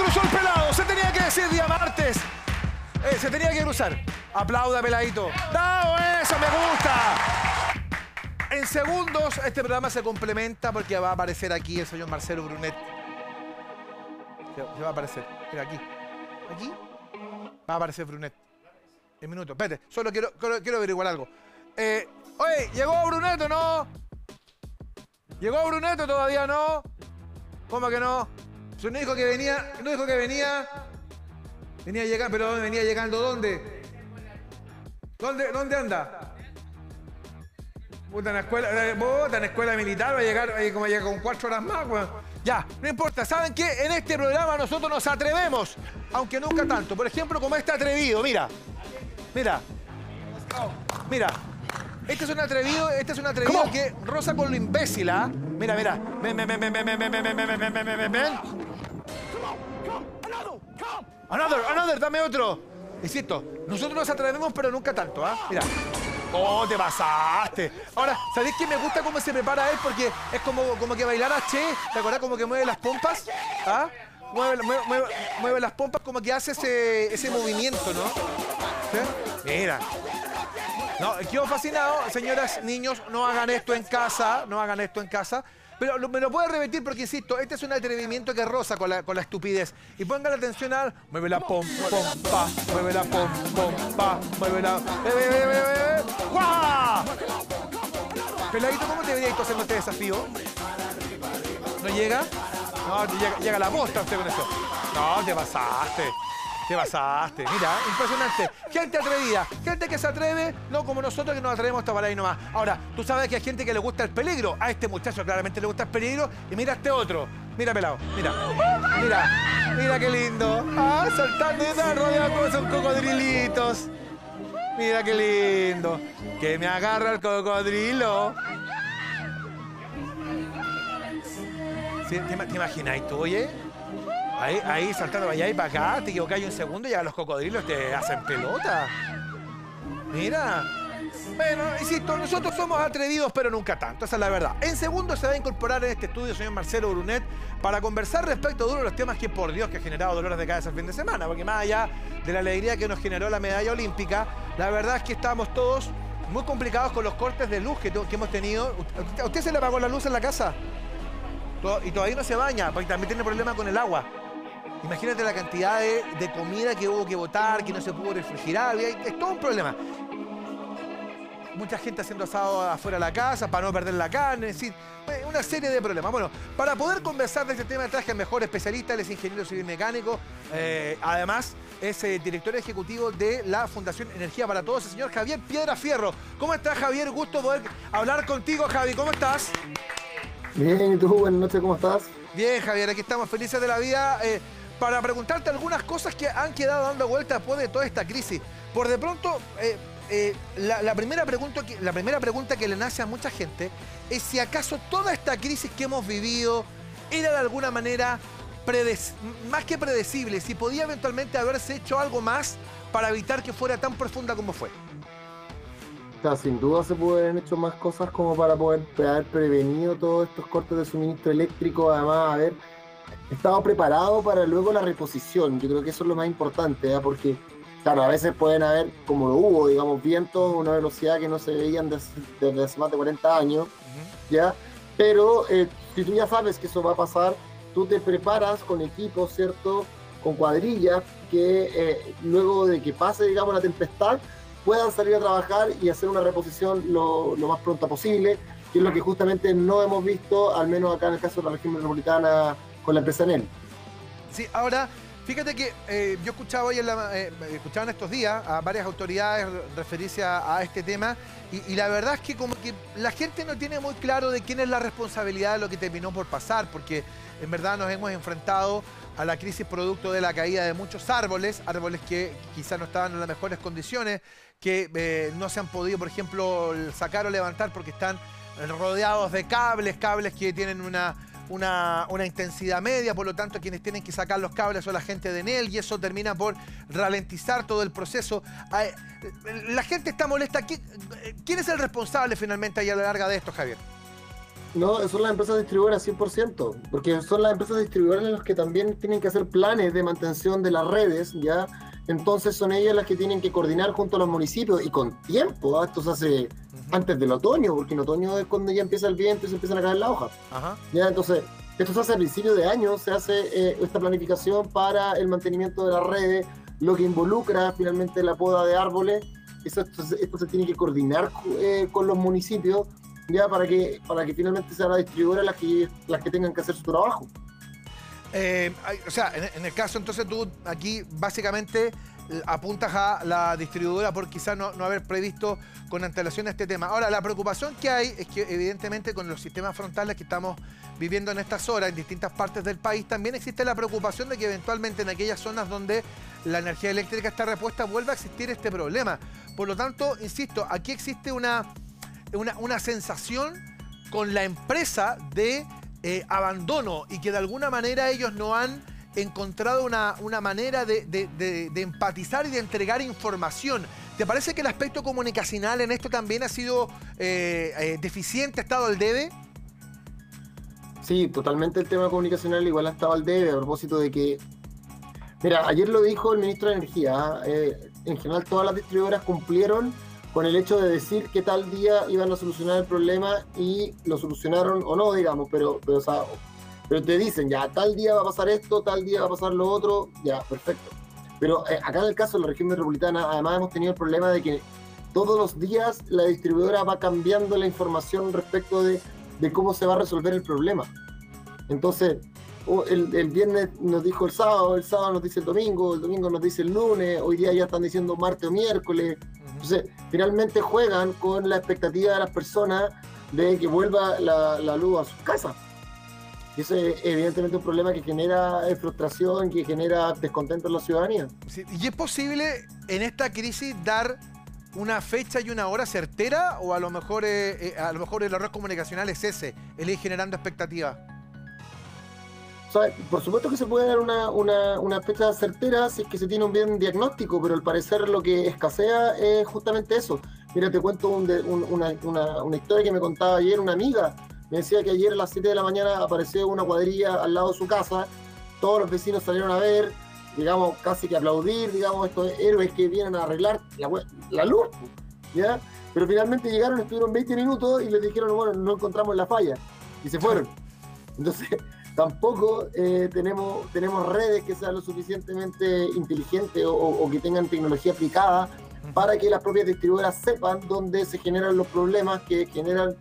cruzó el pelado. Se tenía que decir día martes. Se tenía que cruzar. Aplauda, peladito. ¡Bravo, eso! ¡Me gusta! En segundos, este programa se complementa porque va a aparecer aquí el señor Marcelo Brunet. Se va a aparecer. Mira, aquí. Aquí va a aparecer Brunet. En minutos. Espérate, solo quiero averiguar algo. Oye, ¿llegó Brunet o no? ¿Llegó Brunet o todavía no? ¿Cómo que no? ¿No dijo que venía? ¿No dijo que venía? Venía llegando, pero ¿venía llegando dónde? ¿Dónde anda? Puta, en la escuela militar va a llegar como llega con 4 horas más, weón. Ya, no importa. ¿Saben qué? En este programa nosotros nos atrevemos, aunque nunca tanto. Por ejemplo, como este atrevido, mira. Mira. Mira. Este es un atrevido que roza con lo imbécil, ¿ah? Mira, mira. Ven. Another, dame otro. Insisto, nosotros nos atrevemos, pero nunca tanto, ¿ah? Mira. ¡Oh, te pasaste! Ahora, ¿sabéis que me gusta cómo se prepara él? Porque es como que bailar a Che. ¿Te acordás? Como que mueve las pompas. ¿Ah? Mueve las pompas, como que hace ese movimiento, ¿no? ¿Sí? Mira. No, quedo fascinado. Señoras, niños, no hagan esto en casa. No hagan esto en casa. Pero me lo puedo repetir porque, insisto, este es un atrevimiento que roza con la estupidez. Y pongan atención al... Mueve la pompa, mueve la pompa, mueve la... ¡Guau! Peladito, ¿cómo debería hacer este desafío? ¿No llega? No, llega la posta usted con eso. No, te pasaste. Te pasaste. Mira, impresionante. Gente atrevida. Gente que se atreve, no como nosotros que nos atrevemos hasta para ahí nomás. Ahora, tú sabes que hay gente que le gusta el peligro. A este muchacho claramente le gusta el peligro. Y mira a este otro. Mira, pelado. Mira qué lindo. Ah, saltando y está rodeado con esos cocodrilitos. Mira qué lindo. Que me agarra el cocodrilo. ¿Sí? ¿Te imagináis tú, oye? Ahí saltando para allá y para acá, te equivocás un segundo y ya los cocodrilos te hacen pelota. Mira. Bueno, insisto, nosotros somos atrevidos, pero nunca tanto, esa es la verdad. En segundos se va a incorporar en este estudio el señor Marcelo Brunet para conversar respecto de uno de los temas que, por Dios, que ha generado dolores de cabeza el fin de semana. Porque más allá de la alegría que nos generó la medalla olímpica, la verdad es que estamos todos muy complicados con los cortes de luz que hemos tenido. ¿A usted se le apagó la luz en la casa? Y todavía no se baña, porque también tiene problemas con el agua. Imagínate la cantidad de comida que hubo que botar, que no se pudo refrigerar. Es todo un problema. Mucha gente haciendo asado afuera de la casa para no perder la carne. Es decir, una serie de problemas. Bueno, para poder conversar de este tema traje al mejor especialista. Él es ingeniero civil mecánico. Además, es director ejecutivo de la Fundación Energía para Todos, el señor Javier Piedrafierro. ¿Cómo estás, Javier? Gusto poder hablar contigo, Javi. ¿Cómo estás? Bien, ¿y tú? Buenas noches, ¿cómo estás? Bien, Javier. Aquí estamos felices de la vida. Para preguntarte algunas cosas que han quedado dando vuelta después de toda esta crisis. Por de pronto, la primera pregunta que le nace a mucha gente es si acaso toda esta crisis que hemos vivido era de alguna manera más que predecible, si podía eventualmente haberse hecho algo más para evitar que fuera tan profunda como fue. O sea, sin duda se pueden haber hecho más cosas como para poder haber prevenido todos estos cortes de suministro eléctrico, además haber estado preparado para luego la reposición. Yo creo que eso es lo más importante, ¿eh? Porque, claro, a veces pueden haber, como lo hubo, digamos, vientos a una velocidad que no se veían desde hace más de 40 años, ¿ya? Pero si tú ya sabes que eso va a pasar, tú te preparas con equipos, ¿cierto? Con cuadrillas que luego de que pase, digamos, la tempestad, puedan salir a trabajar y hacer una reposición lo más pronta posible, que es lo que justamente no hemos visto, al menos acá en el caso de la región metropolitana, con la empresa Enel. Sí, ahora, fíjate que yo escuchaba hoy escuchaban estos días a varias autoridades referirse a este tema y la verdad es que como que la gente no tiene muy claro de quién es la responsabilidad de lo que terminó por pasar, porque en verdad nos hemos enfrentado a la crisis producto de la caída de muchos árboles que quizás no estaban en las mejores condiciones, que no se han podido, por ejemplo, sacar o levantar porque están rodeados de cables que tienen una intensidad media, por lo tanto quienes tienen que sacar los cables son la gente de Enel y eso termina por ralentizar todo el proceso. La gente está molesta. ¿Quién es el responsable finalmente ahí a la larga de esto, Javier? No, son las empresas distribuidoras 100%, porque son las empresas distribuidoras las que también tienen que hacer planes de mantención de las redes, ¿ya? Entonces son ellas las que tienen que coordinar junto a los municipios y con tiempo, ¿ah? Esto se hace antes del otoño, porque en otoño es cuando ya empieza el viento y se empiezan a caer las hojas. Ajá. ¿Ya? Entonces, esto se hace a principio de año, se hace esta planificación para el mantenimiento de las redes, lo que involucra finalmente la poda de árboles. Esto se tiene que coordinar con los municipios, ya para que finalmente sea la distribuidora las que tengan que hacer su trabajo. O sea, en el caso entonces tú aquí básicamente apuntas a la distribuidora por quizás no haber previsto con antelación este tema. Ahora, la preocupación que hay es que evidentemente con los sistemas frontales que estamos viviendo en estas horas en distintas partes del país, también existe la preocupación de que eventualmente en aquellas zonas donde la energía eléctrica está repuesta vuelva a existir este problema. Por lo tanto, insisto, aquí existe una sensación con la empresa de abandono y que de alguna manera ellos no han encontrado una manera de empatizar y de entregar información. ¿Te parece que el aspecto comunicacional en esto también ha sido deficiente, ha estado al debe? Sí, totalmente el tema comunicacional igual ha estado al debe a propósito de que, mira, ayer lo dijo el ministro de Energía, en general todas las distribuidoras cumplieron con el hecho de decir que tal día iban a solucionar el problema y lo solucionaron o no, digamos, pero te dicen, ya, tal día va a pasar esto, tal día va a pasar lo otro, ya, perfecto. Pero acá en el caso de la región metropolitana, además hemos tenido el problema de que todos los días la distribuidora va cambiando la información respecto de cómo se va a resolver el problema. Entonces, el viernes nos dijo el sábado nos dice el domingo nos dice el lunes, hoy día ya están diciendo martes o miércoles. Entonces, finalmente juegan con la expectativa de las personas de que vuelva la luz a sus casas. Y eso es evidentemente un problema que genera frustración, que genera descontento en la ciudadanía. Sí, ¿y es posible en esta crisis dar una fecha y una hora certera o a lo mejor el error comunicacional es ese, el ir generando expectativas? O sea, por supuesto que se puede dar una fecha certera si es que se tiene un bien diagnóstico, pero al parecer lo que escasea es justamente eso. Mira, te cuento una historia que me contaba ayer una amiga. Me decía que ayer a las 7 de la mañana apareció una cuadrilla al lado de su casa, todos los vecinos salieron a ver, digamos, casi que aplaudir, digamos, estos héroes que vienen a arreglar la luz, ¿ya? Pero finalmente llegaron, estuvieron 20 minutos y les dijeron, bueno, no encontramos la falla, y se fueron. Entonces, tampoco tenemos redes que sean lo suficientemente inteligentes o que tengan tecnología aplicada para que las propias distribuidoras sepan dónde se generan los problemas que generan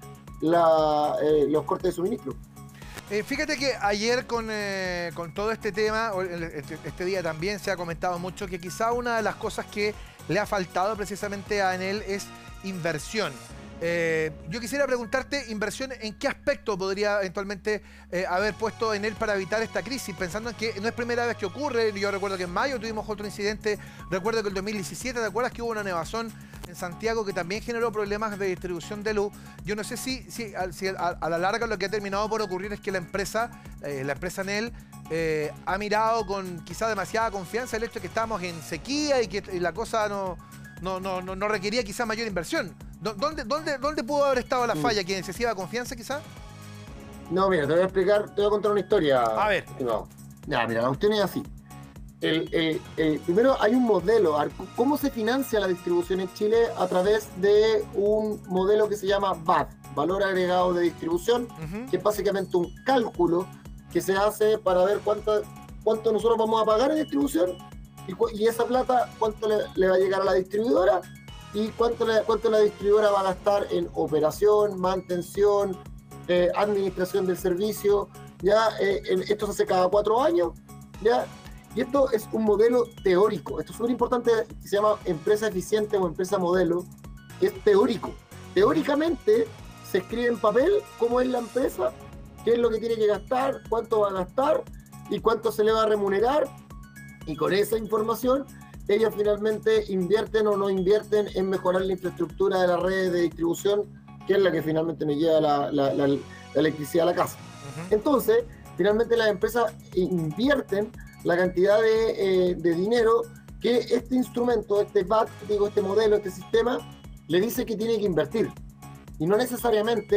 los cortes de suministro. Fíjate que ayer con todo este tema, este día también se ha comentado mucho que quizá una de las cosas que le ha faltado precisamente a Enel es inversión. Yo quisiera preguntarte, inversión, ¿en qué aspecto podría eventualmente haber puesto Enel para evitar esta crisis? Pensando en que no es primera vez que ocurre, yo recuerdo que en mayo tuvimos otro incidente, recuerdo que el 2017, ¿te acuerdas que hubo una nevazón en Santiago que también generó problemas de distribución de luz? Yo no sé si a la larga lo que ha terminado por ocurrir es que la empresa Enel ha mirado con quizá demasiada confianza el hecho de que estamos en sequía y que la cosa no requería quizá mayor inversión. ¿Dónde pudo haber estado la falla? ¿Que excesiva confianza quizá? No, mira, te voy a contar una historia. A ver. No. Ya, mira, la cuestión es así. Primero hay un modelo. ¿Cómo se financia la distribución en Chile? A través de un modelo que se llama VAD, Valor Agregado de Distribución, que es básicamente un cálculo que se hace para ver cuánto nosotros vamos a pagar en distribución y esa plata, cuánto le va a llegar a la distribuidora y cuánto la distribuidora va a gastar en operación, mantención, administración del servicio. ¿Ya? Esto se hace cada 4 años. ¿Ya? Y esto es un modelo teórico. Esto es súper importante, que se llama empresa eficiente o empresa modelo, que es teórico. Teóricamente se escribe en papel cómo es la empresa, qué es lo que tiene que gastar, cuánto va a gastar y cuánto se le va a remunerar. Y con esa información, ellos finalmente invierten o no invierten en mejorar la infraestructura de las redes de distribución, que es la que finalmente nos lleva la electricidad a la casa. Entonces, finalmente las empresas invierten la cantidad de dinero que este instrumento, este VAT, este modelo, este sistema, le dice que tiene que invertir. Y no necesariamente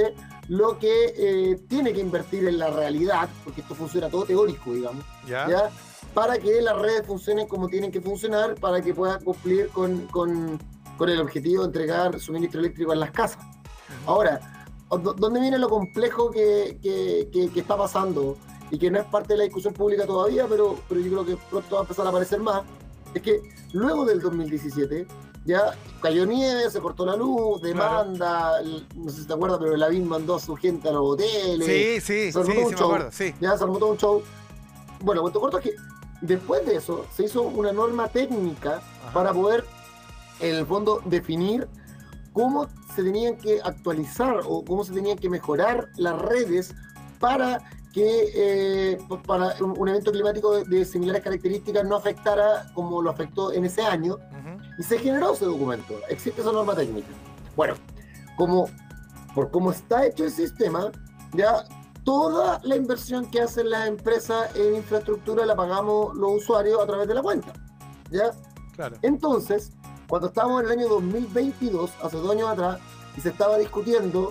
lo que tiene que invertir en la realidad, porque esto funciona todo teórico, digamos, ¿ya? Para que las redes funcionen como tienen que funcionar, para que puedan cumplir con el objetivo de entregar suministro eléctrico en las casas. Ahora, ¿dónde viene lo complejo que está pasando? Y que no es parte de la discusión pública todavía, pero yo creo que pronto va a empezar a aparecer más, es que luego del 2017 ya cayó nieve, se cortó la luz, demanda, no sé si te acuerdas, pero la BIM mandó a su gente a los hoteles. Sí, me acuerdo, sí. Ya se armó todo un show. Bueno, cuento corto es que después de eso se hizo una norma técnica para poder, en el fondo, definir cómo se tenían que actualizar o cómo se tenían que mejorar las redes para que para un evento climático de similares características no afectara como lo afectó en ese año. Y se generó ese documento, existe esa norma técnica. Bueno, por cómo está hecho el sistema, ya toda la inversión que hacen las empresas en infraestructura la pagamos los usuarios a través de la cuenta, ¿ya? Claro. Entonces, cuando estábamos en el año 2022, hace 2 años atrás, y se estaba discutiendo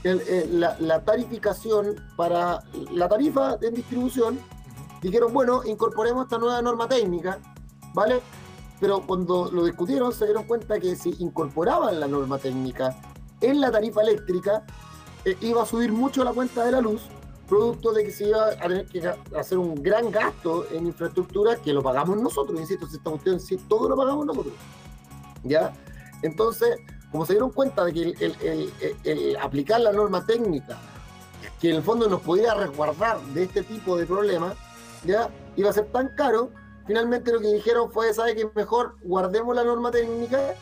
la tarificación para la tarifa de distribución, dijeron, bueno, incorporemos esta nueva norma técnica, ¿vale? Pero cuando lo discutieron se dieron cuenta que si incorporaban la norma técnica en la tarifa eléctrica, iba a subir mucho la cuenta de la luz, producto de que se iba a tener que hacer un gran gasto en infraestructura que lo pagamos nosotros, insisto, si esta cuestión sí, todo lo pagamos nosotros, ¿ya? Entonces, como se dieron cuenta de que el aplicar la norma técnica, que en el fondo nos podía resguardar de este tipo de problemas, ya iba a ser tan caro, finalmente lo que dijeron fue, ¿sabe qué? Mejor guardemos la norma técnica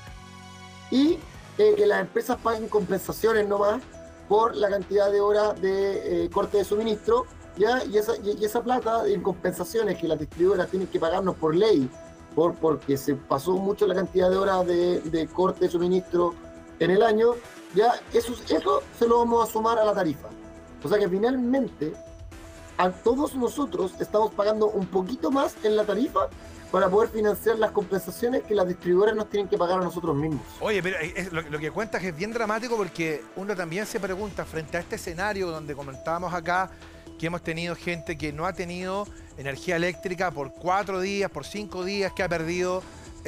y que las empresas paguen compensaciones nomás por la cantidad de horas de corte de suministro, ¿ya? Y esa plata en compensaciones que las distribuidoras tienen que pagarnos por ley, porque se pasó mucho la cantidad de horas de corte de suministro en el año, ya eso se lo vamos a sumar a la tarifa. O sea que finalmente a todos nosotros estamos pagando un poquito más en la tarifa para poder financiar las compensaciones que las distribuidoras nos tienen que pagar a nosotros mismos. Oye, pero lo que cuentas es bien dramático porque uno también se pregunta frente a este escenario donde comentábamos acá que hemos tenido gente que no ha tenido energía eléctrica por 4 días, por 5 días, que ha perdido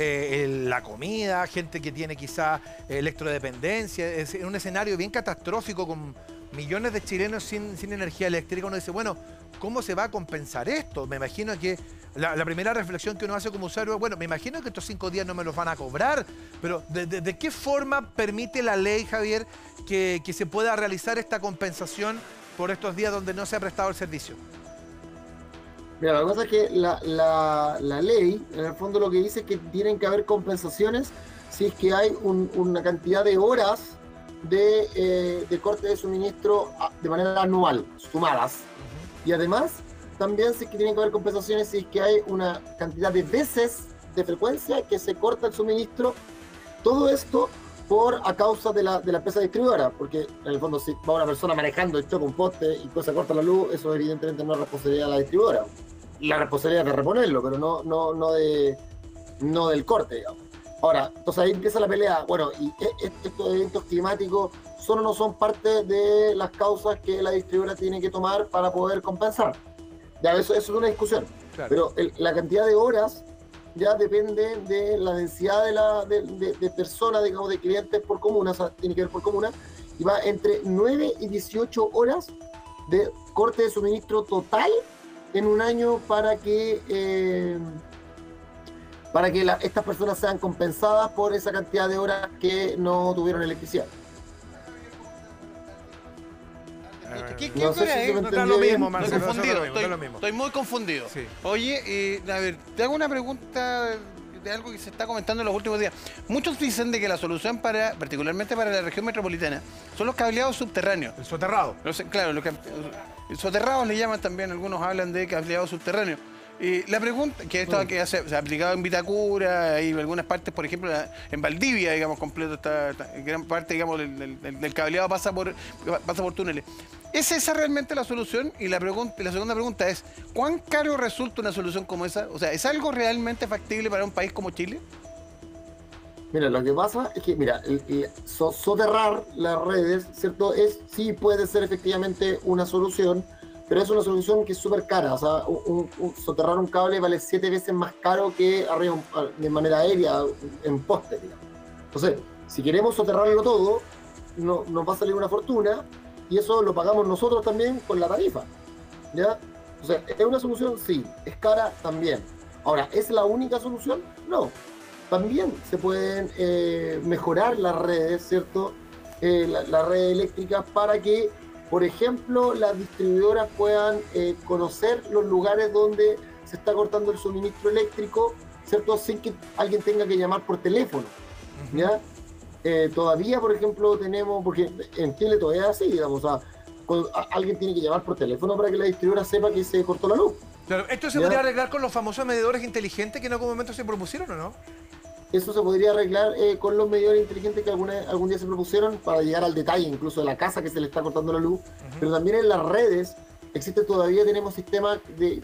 la comida, gente que tiene quizá electrodependencia. Es un escenario bien catastrófico con millones de chilenos sin energía eléctrica. Uno dice, bueno, ¿cómo se va a compensar esto? Me imagino que la primera reflexión que uno hace como usuario, bueno, me imagino que estos 5 días no me los van a cobrar, pero ¿de qué forma permite la ley, Javier, que se pueda realizar esta compensación por estos días donde no se ha prestado el servicio? Mira, la cosa es que la ley, en el fondo lo que dice es que tienen que haber compensaciones si es que hay una cantidad de horas de corte de suministro de manera anual, sumadas. Y además, también sí que tienen que haber compensaciones si es que hay una cantidad de veces de frecuencia que se corta el suministro. Todo esto a causa de la empresa distribuidora, porque en el fondo si va una persona manejando y choca un poste y pues se corta la luz, eso evidentemente no es responsabilidad de la distribuidora. La responsabilidad es de reponerlo, pero no del corte, digamos. Ahora, entonces ahí empieza la pelea. Bueno, y estos eventos climáticos son o no son parte de las causas que la distribuidora tiene que tomar para poder compensar. Ya, eso es una discusión. Claro. Pero la cantidad de horas ya depende de la densidad de personas, digamos, de clientes por comuna, o sea, tiene que ver por comuna, y va entre 9 y 18 horas de corte de suministro total en un año para que estas personas sean compensadas por esa cantidad de horas que no tuvieron electricidad. ¿Qué hora es? No está lo mismo, Marcelo. Estoy muy confundido. Sí. Oye, a ver, te hago una pregunta de algo que se está comentando en los últimos días. Muchos dicen de que la solución particularmente para la región metropolitana, son los cableados subterráneos. El soterrado. Claro, soterrados le llaman también, algunos hablan de cableados subterráneos. La pregunta, que esto se ha aplicado en Vitacura y en algunas partes, por ejemplo, en Valdivia, digamos, completo, gran parte, digamos, del cableado pasa por túneles. ¿Es esa realmente la solución? Y la segunda pregunta es, ¿cuán caro resulta una solución como esa? O sea, ¿es algo realmente factible para un país como Chile? Mira, lo que pasa es que, mira, soterrar las redes, ¿cierto? Sí puede ser efectivamente una solución, pero es una solución que es súper cara. O sea, soterrar un cable vale 7 veces más caro que arriba de manera aérea, en poste, digamos. Entonces, si queremos soterrarlo todo, nos va a salir una fortuna y eso lo pagamos nosotros también con la tarifa, ¿ya? O sea, ¿es una solución? Sí. ¿Es cara? También. Ahora, ¿es la única solución? No. También se pueden mejorar las redes, ¿cierto? Las redes eléctricas para que, por ejemplo, las distribuidoras puedan conocer los lugares donde se está cortando el suministro eléctrico, ¿cierto? Sin que alguien tenga que llamar por teléfono, ¿ya? Todavía, por ejemplo, tenemos, porque en Chile todavía es así, digamos, o sea, alguien tiene que llamar por teléfono para que la distribuidora sepa que se cortó la luz. Claro, ¿esto se ¿Ya? podría arreglar con los famosos medidores inteligentes que en algún momento se propusieron o no? Eso se podría arreglar con los medidores inteligentes que algún día se propusieron para llegar al detalle, incluso de la casa que se le está cortando la luz. Pero también en las redes todavía tenemos sistemas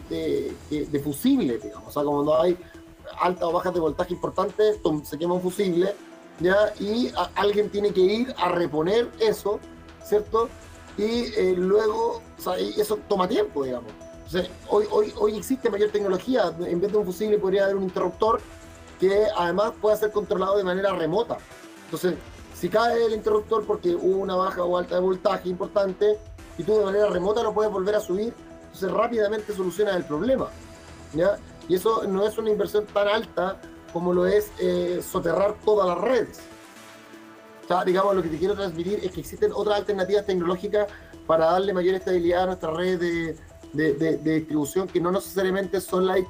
de fusibles, digamos. O sea, cuando hay altas o bajas de voltaje importantes, se quema un fusible, ¿ya? Y alguien tiene que ir a reponer eso, ¿cierto? Y luego, o sea, y eso toma tiempo, digamos. O sea, hoy existe mayor tecnología. En vez de un fusible podría haber un interruptor que además pueda ser controlado de manera remota. Entonces, si cae el interruptor porque hubo una baja o alta de voltaje importante y tú de manera remota lo puedes volver a subir, entonces rápidamente solucionas el problema, ¿ya? Y eso no es una inversión tan alta como lo es soterrar todas las redes. O sea, digamos, lo que te quiero transmitir es que existen otras alternativas tecnológicas para darle mayor estabilidad a nuestra red de distribución, que no necesariamente son la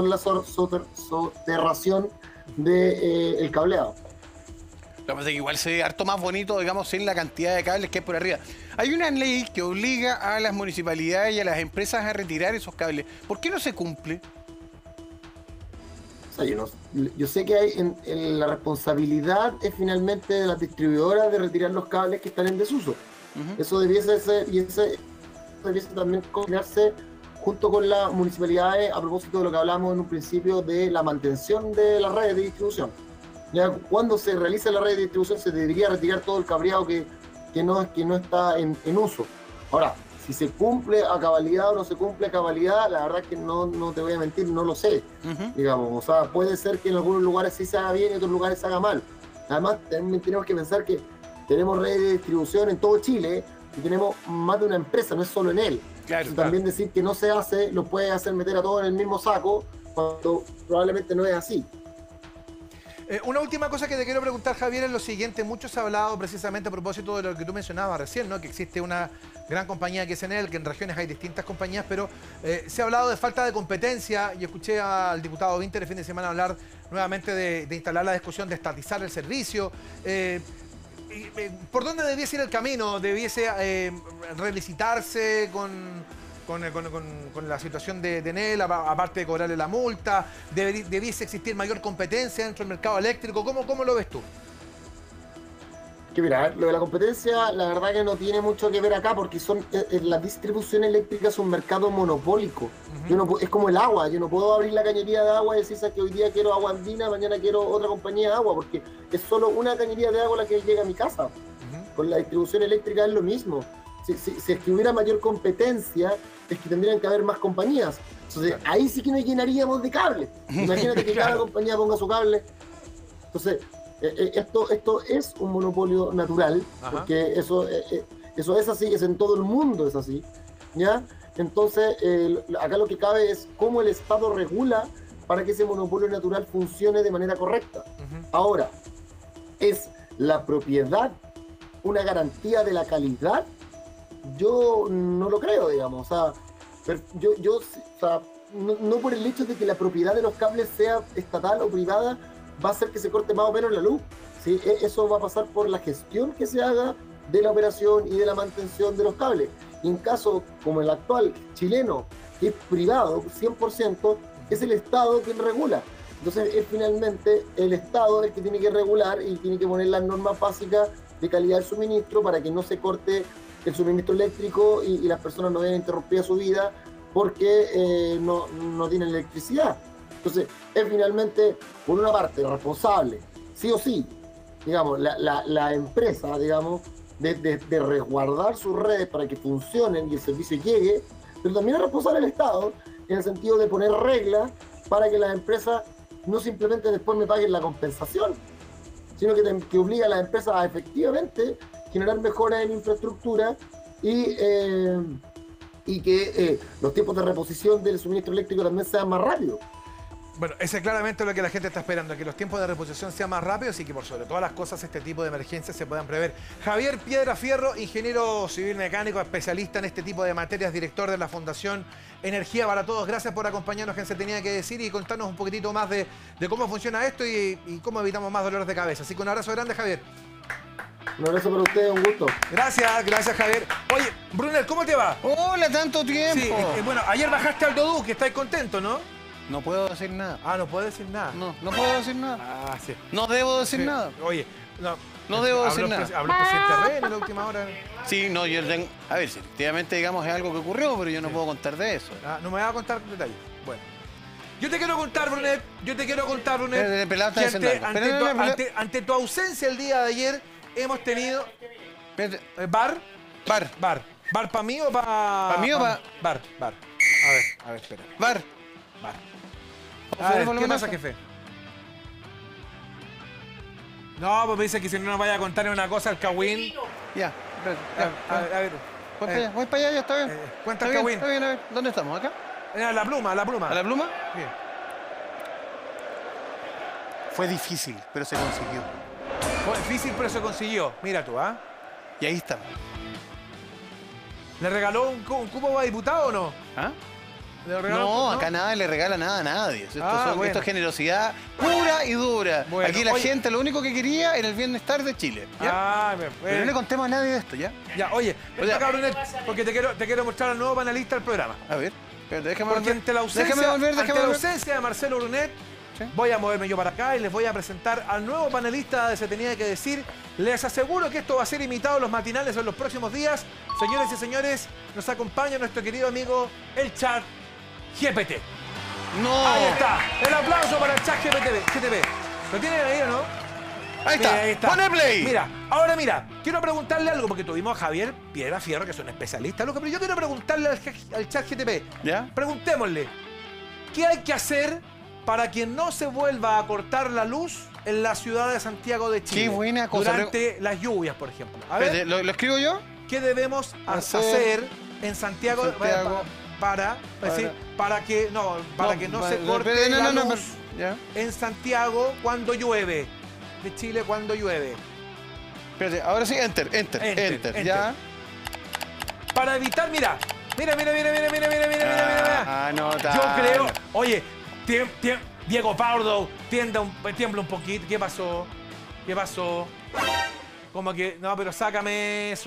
soterración del cableado. Lo que pasa es que igual se ve harto más bonito, digamos, sin la cantidad de cables que hay por arriba. Hay una ley que obliga a las municipalidades y a las empresas a retirar esos cables. ¿Por qué no se cumple? O sea, yo sé que hay la responsabilidad es finalmente de las distribuidoras de retirar los cables que están en desuso. Eso debiese ser, y debiese también coordinarse junto con las municipalidades a propósito de lo que hablamos en un principio de la mantención de la red de distribución. Ya cuando se realiza la red de distribución se debería retirar todo el cableado que no está en uso. Ahora, si se cumple a cabalidad o no se cumple a cabalidad, la verdad es que no te voy a mentir, no lo sé. Digamos, o sea, puede ser que en algunos lugares sí se haga bien y en otros lugares se haga mal. Además, también tenemos que pensar que tenemos redes de distribución en todo Chile y tenemos más de una empresa, no es solo en él. Claro, También decir que no se hace, lo puede hacer meter a todos en el mismo saco, cuando probablemente no es así. Una última cosa que te quiero preguntar, Javier, es lo siguiente. Mucho se ha hablado precisamente a propósito de lo que tú mencionabas recién, ¿no? Que existe una gran compañía que es Enel, que en regiones hay distintas compañías, pero se ha hablado de falta de competencia y escuché al diputado Winter el fin de semana hablar nuevamente de instalar la discusión de estatizar el servicio. ¿Por dónde debiese ir el camino? ¿Debiese relicitarse con la situación de Enel, aparte de cobrarle la multa? ¿Debiese existir mayor competencia dentro del mercado eléctrico? ¿Cómo lo ves tú? Que mira, lo de la competencia, la verdad que no tiene mucho que ver acá, porque la distribución eléctrica es un mercado monopólico. Es como el agua, yo no puedo abrir la cañería de agua y decir que hoy día quiero agua andina, mañana quiero otra compañía de agua, porque es solo una cañería de agua la que llega a mi casa. Con la distribución eléctrica es lo mismo. Si es que hubiera mayor competencia, es que tendrían que haber más compañías. Entonces, ahí sí que nos llenaríamos de cables. Imagínate que cada compañía ponga su cable. Entonces, esto es un monopolio natural, porque eso es así, es en todo el mundo, es así, ¿ya? Entonces, acá lo que cabe es cómo el Estado regula para que ese monopolio natural funcione de manera correcta. Ahora, ¿es la propiedad una garantía de la calidad? Yo no lo creo, digamos. O sea, no por el hecho de que la propiedad de los cables sea estatal o privada va a hacer que se corte más o menos la luz, ¿sí? Eso va a pasar por la gestión que se haga de la operación y de la mantención de los cables. Y en caso como el actual chileno, que es privado, 100%, es el Estado quien regula. Entonces es finalmente el Estado el que tiene que regular y tiene que poner las normas básicas de calidad del suministro para que no se corte el suministro eléctrico y las personas no vean interrumpida su vida porque no tienen electricidad. Entonces, es finalmente, por una parte, responsable sí o sí, digamos, la empresa, digamos, de resguardar sus redes para que funcionen y el servicio llegue, pero también es responsable el Estado en el sentido de poner reglas para que las empresas no simplemente después me paguen la compensación, sino que obliga a las empresas a efectivamente generar mejoras en infraestructura y que los tiempos de reposición del suministro eléctrico también sean más rápidos. Bueno, ese es claramente lo que la gente está esperando, que los tiempos de reposición sean más rápidos y que por sobre todas las cosas este tipo de emergencias se puedan prever. Javier Piedra Fierro, ingeniero civil mecánico, especialista en este tipo de materias, director de la Fundación Energía para Todos. Gracias por acompañarnos en Se Tenía que Decir y contarnos un poquitito más de cómo funciona esto y cómo evitamos más dolores de cabeza. Así que un abrazo grande, Javier. Un abrazo para ustedes, un gusto. Gracias, Javier. Oye, Brunel, ¿cómo te va? ¡Hola, tanto tiempo! Sí, bueno, ayer bajaste al Dodú, que estáis contento, ¿no? No puedo decir nada. Ah, no puedo decir nada. No puedo decir nada. Ah, sí. No debo decir Sí. nada. Oye, No debo decir nada. Habló el presidente Rey en la última hora. Sí, no, yo tengo... A ver, si efectivamente, digamos, es algo que ocurrió, pero yo no puedo contar de eso. Ah, no me vas a contar detalles. Bueno. Yo te quiero contar, Brunet. Pelado está que diciendo algo. ante tu ausencia el día de ayer, hemos tenido... Espérate. ¿Bar? Bar. ¿Bar para mí o para...? ¿Pa mí o pa...? Bar. A ver, espera. Bar. A ver, ¿qué pasa, jefe? No, pues me dice que si no nos vaya a contar una cosa al Kawin. Ya, espérate. A ver. Voy para allá, ya está bien. Cuenta Está el bien, Kawin. está bien, a ver. ¿Dónde estamos? ¿Acá? A la pluma. ¿A la pluma? Bien. Fue difícil, pero se consiguió. Fue difícil, pero se consiguió. Mira tú, ¿ah? Y ahí estamos. ¿Le regaló un cupo para diputado o no? ¿Ah? ¿Le regaló No, un- acá nadie le regala nada a nadie. Esto, Bueno. esto es generosidad pura y dura. Bueno, Aquí la oye. gente lo único que quería era el bienestar de Chile. ¿Ya? Ah, Pero no le contemos a nadie de esto, ¿ya? Ya, oye, ven Oye. acá, Brunet, porque te quiero mostrar al nuevo panelista del programa. A ver, espérate, déjame Porque volver. ante la ausencia, Déjame volver. ante la ausencia de Marcelo Brunet, Sí. voy a moverme yo para acá y les voy a presentar al nuevo panelista de Se Tenía que Decir. Les aseguro que esto va a ser imitado en los matinales en los próximos días. Señores y señores, nos acompaña nuestro querido amigo el Chat GPT. No. Ahí está, el aplauso para el Chat GTP. ¿Lo tienen ahí o no? Ahí Sí, está. Pone play. Mira, quiero preguntarle algo, porque tuvimos a Javier Piedra Fierro, que es un especialista, loco, pero yo quiero preguntarle al Chat GTP. ¿Ya? Preguntémosle, ¿qué hay que hacer para que no se vuelva a cortar la luz en la ciudad de Santiago de Chile? Qué buena cosa. Durante las lluvias, por ejemplo. A ver, Espérate, ¿lo escribo yo? ¿qué debemos hacer en Santiago, para que no se corte la luz Ya. en Santiago cuando llueve? De Chile cuando llueve. Espérate, ahora sí, enter. Ya. Para evitar, mira. Mira. Ah, no, Yo creo, oye, Diego Pardo tiembla un poquito. ¿Qué pasó? Como que, no, pero sácame eso.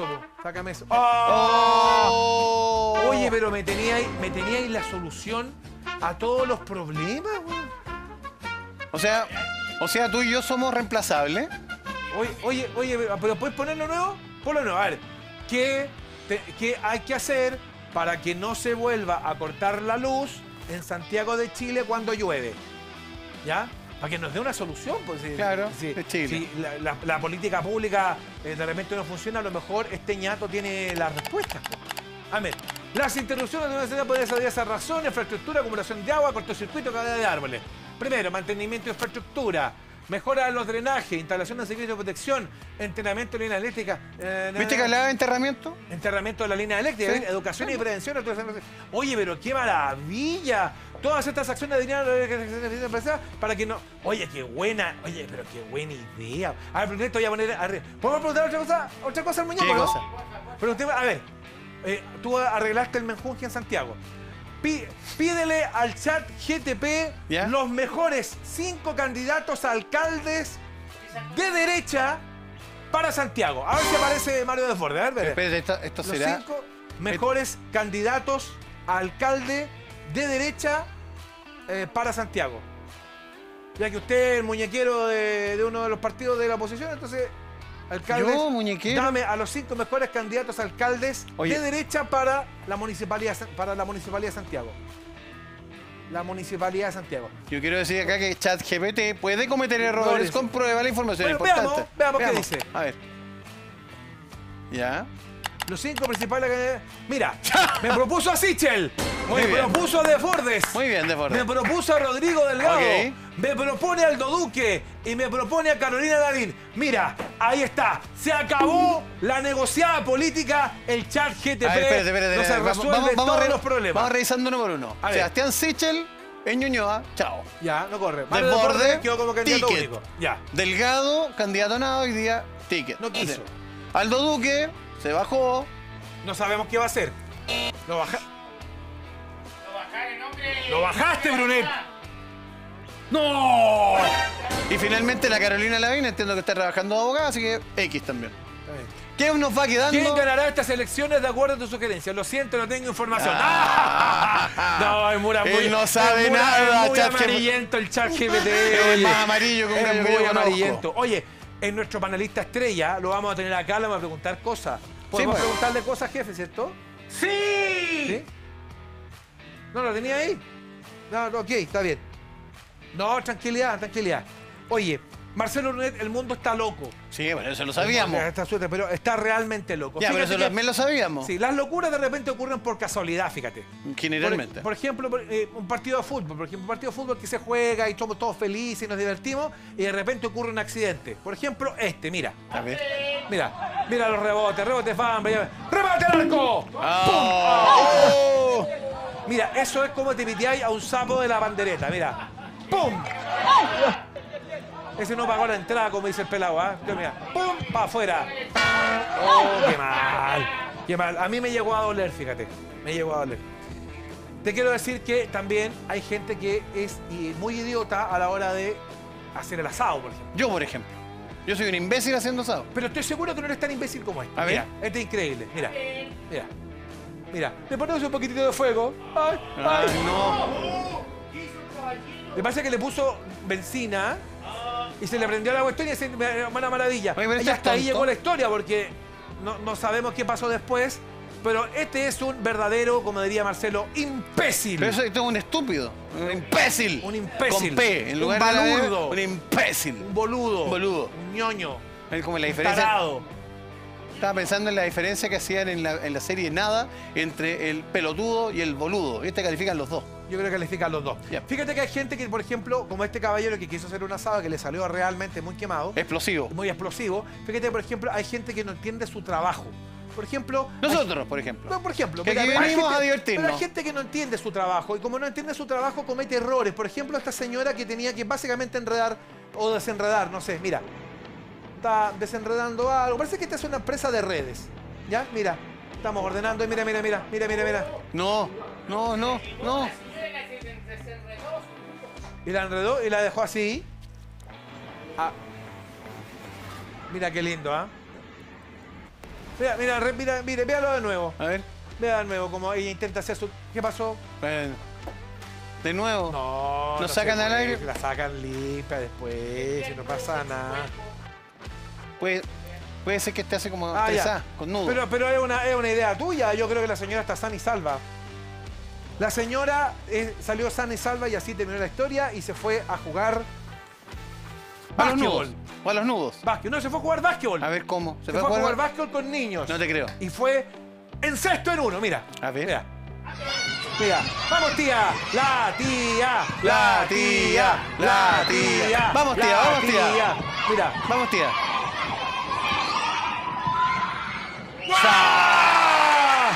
¡Oh! Oh. Oye, pero me teníais la solución a todos los problemas, güey. O sea, tú y yo somos reemplazables. Oye, pero ¿puedes ponerlo nuevo? Ponlo nuevo. A ver, ¿qué hay que hacer para que no se vuelva a cortar la luz en Santiago de Chile cuando llueve? ¿Ya? Para que nos dé una solución. Pues, Claro, de Chile. Si la política pública de repente no funciona, a lo mejor este ñato tiene las respuestas. Pues. Amén. Las interrupciones de una ciudad pueden ser esa razón: infraestructura, acumulación de agua, cortocircuito, caída de árboles. Primero, mantenimiento de infraestructura. Mejora de los drenajes, instalación de servicios de protección, entrenamiento de línea eléctrica. ¿Viste que hablaba de enterramiento? Enterramiento de la línea eléctrica, Sí. educación y prevención. Oye, pero qué maravilla. Todas estas acciones de dinero para que no. Oye, qué buena. Oye, pero qué buena idea. A ver, primero te voy a poner arriba. ¿Podemos preguntar otra cosa al muñeco? ¿Qué ¿no? cosa? Preguntemos, a ver, tú arreglaste el menjunje en Santiago. Pídele al Chat GTP ¿Ya? los mejores 5 candidatos a alcaldes de derecha para Santiago. A ver si aparece Mario Desbordes. A ver, Espérate, esto los será... 5 mejores candidatos a alcalde de derecha para Santiago. Ya que usted es el muñequero de uno de los partidos de la oposición, entonces, alcaldes, Yo, muñequero. dame a los 5 mejores candidatos a alcaldes Oye. de derecha para la municipalidad de Santiago. la Municipalidad de Santiago. Yo quiero decir acá que ChatGPT puede cometer errores, comprueba la información Bueno, importante. veamos qué dice. A ver. Ya. Los 5 principales que... Mira, me propuso a Sichel. Muy me bien. propuso a De Fordes. Muy bien, De Fordes. Me propuso a Rodrigo Delgado. Ok. Me propone a Aldo Duque. Y me propone a Carolina Lavín. Mira, ahí está. Se acabó la negociada política. El chat GTP. A ver, espérate. No se resuelve todos los problemas. Vamos revisando uno por uno. A ver. Sebastián Sichel, en Ñuñoa, chao. Ya, no corre. De Mario Fordes, quedó como candidato ticket. único. Ya. Delgado, candidato a nada, hoy día, ticket. No quiso. Aldo Duque, se bajó. No sabemos qué va a hacer. Lo bajaste, Brunet. ¡No! Y finalmente la Carolina Lavín, entiendo que está trabajando de abogada, así que X también. ¿Qué nos va quedando? ¿Quién ganará estas elecciones de acuerdo a tu sugerencia? Lo siento, no tengo información. No, es muy, Él no sabe nada, es muy chat amarillento el chat GPT. Es más amarillo que un gallo Es que yo muy conozco. amarillento. Oye, en nuestro panelista estrella, lo vamos a tener acá, le vamos a preguntar cosas. ¿Podemos pues. preguntarle cosas, jefe, cierto? ¡Sí! ¿Sí? ¿No lo tenía ahí? No, ok, está bien. No, tranquilidad. Oye, Marcelo Brunet, el mundo está loco. Sí, bueno, eso lo sabíamos. Está suerte, pero está realmente loco. Ya, pero Fíjate eso que- también lo sabíamos. Sí, las locuras de repente ocurren por casualidad, fíjate. Generalmente. Por ejemplo, un partido de fútbol. Por ejemplo, un partido de fútbol que se juega y somos todos felices y nos divertimos y de repente ocurre un accidente. Por ejemplo, mira. A ver. Mira los rebotes van. ¡Remate al arco! ¡Oh! Mira, eso es como te piteáis a un sapo de la bandereta. Mira. ¡Pum! Ese no pagó la entrada, como dice el pelado, ¿ah? Mira, ¡pum! ¡Para afuera! ¡Oh, qué mal! ¡Qué mal! A mí me llegó a doler, fíjate. Me llegó a doler. Te quiero decir que también hay gente que es muy idiota a la hora de hacer el asado, por ejemplo. Yo, por ejemplo. Yo soy un imbécil haciendo asado. Pero estoy seguro que no eres tan imbécil como este. A ver. Mira, este es increíble. Mira. Le ponemos un poquitito de fuego. ¡Ay! ¡Ay! no. Le pasa que le puso benzina y se le prendió la cuestión y es una maravilla. Oye, pero Y este hasta es ahí tonto. llegó la historia porque no sabemos qué pasó después, pero este es un verdadero, como diría Marcelo, imbécil. Pero eso es un estúpido. Un imbécil. Un imbécil. Con P. En Un lugar de la B, balurdo. un imbécil. Un boludo. Un boludo. Un ñoño. Es como la Un diferencia. tarado. Estaba pensando en la diferencia que hacían en la serie Nada entre el pelotudo y el boludo. Y califican los dos. Yo creo que califican los dos. Ya. Fíjate que hay gente que, por ejemplo, como este caballero que quiso hacer un asado que le salió realmente muy quemado, Explosivo. muy explosivo. Fíjate, por ejemplo, hay gente que no entiende su trabajo. Por ejemplo... Nosotros, por ejemplo. No, por ejemplo, Que aquí pero hay venimos gente- a divertirnos. Pero hay gente que no entiende su trabajo y como no entiende su trabajo comete errores. Por ejemplo, esta señora que tenía que básicamente enredar o desenredar, no sé, mira. Está desenredando algo. Parece que esta es una empresa de redes. ¿Ya? Mira. Estamos ordenando y mira. No. Y la enredó y la dejó así. Ah. Mira qué lindo, ¿ah? Mira, véalo de nuevo. A ver. Vea de nuevo como ella intenta hacer su... ¿Qué pasó? Bueno. De nuevo. No, ¿Lo no sacan se al puede, aire? La sacan limpia después y no pasa nada. Puede ser que esté hace como Ah, 3 ya. A, con nudo. Pero es una idea tuya. Yo creo que la señora está sana y salva. La señora salió sana y salva y así terminó la historia y se fue a jugar a los básquetbol. nudos. O a los nudos. Básquet. No, se fue a jugar básquetbol. A ver cómo. se fue a jugar básquetbol con niños. No te creo. Y fue en 6 en 1, mira. A ver. Mira. Vamos, tía. La tía. La tía. La tía. Vamos, tía, La vamos, tía. Mira. Vamos, tía. ¡Ah!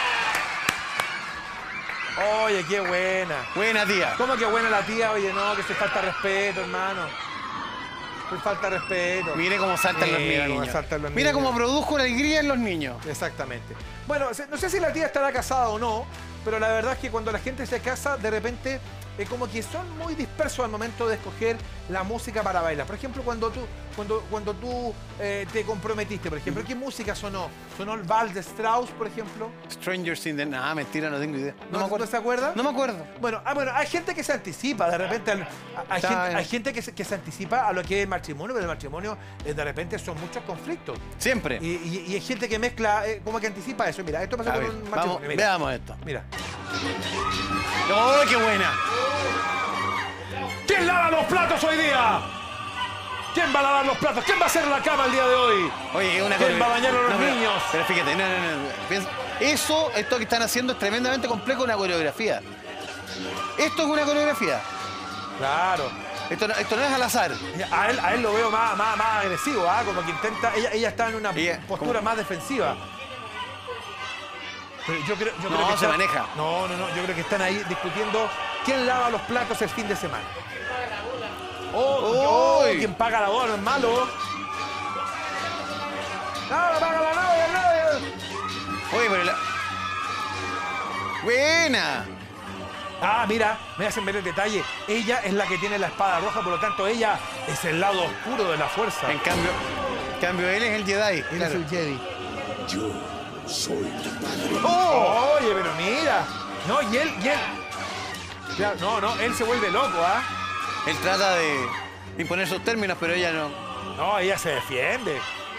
Oye, qué buena. Buena, tía. ¿Cómo que buena la tía? Oye, no, que se falta respeto, hermano. Se falta respeto. Mire cómo saltan los Mira cómo niños. saltan los Mira niños. cómo produjo una alegría en los niños. Exactamente. Bueno, no sé si la tía estará casada o no, pero la verdad es que cuando la gente se casa, de repente, como que son muy dispersos al momento de escoger la música para bailar. Por ejemplo, cuando tú te comprometiste, por ejemplo, ¿qué música sonó? ¿Sonó el vals de Strauss, por ejemplo? Strangers in the... Nah, mentira, no tengo idea. No me acuerdo. ¿No se acuerda? No me acuerdo. Bueno, hay gente que se anticipa, de repente hay gente que se anticipa a lo que es el matrimonio, pero el matrimonio de repente son muchos conflictos. Siempre. Y hay gente que mezcla, como que anticipa eso. Mira, esto pasa A con ver, un vamos, matrimonio. Mira, veamos esto. mira. ¡Oh, qué buena! ¿Quién lava los platos hoy día? ¿Quién va a lavar los platos? ¿Quién va a hacer la cama el día de hoy? Oye, una ¿Quién va a bañar a los niños? Pero fíjate, no. Esto que están haciendo es tremendamente complejo, una coreografía. Esto es una coreografía. Claro. Esto no es al azar. A él lo veo más agresivo, ¿ah? Como que intenta... Ella está en una postura más defensiva. Pero yo creo que se maneja. No. Yo creo que están ahí discutiendo quién lava los platos el fin de semana. ¿Quién paga la boda? No es malo. No, paga la novia. Oye, pero la... ¡Buena! Ah, mira, me hacen ver el detalle. Ella es la que tiene la espada roja, por lo tanto ella es el lado oscuro de la fuerza. En cambio él es el Jedi. Él Claro. es el Jedi. Yo soy tu padre. ¡Oh! Oye, pero mira. No, y él. Claro, no, él se vuelve loco, ¿ah? Él trata de imponer sus términos, pero ella no. No, ella se defiende.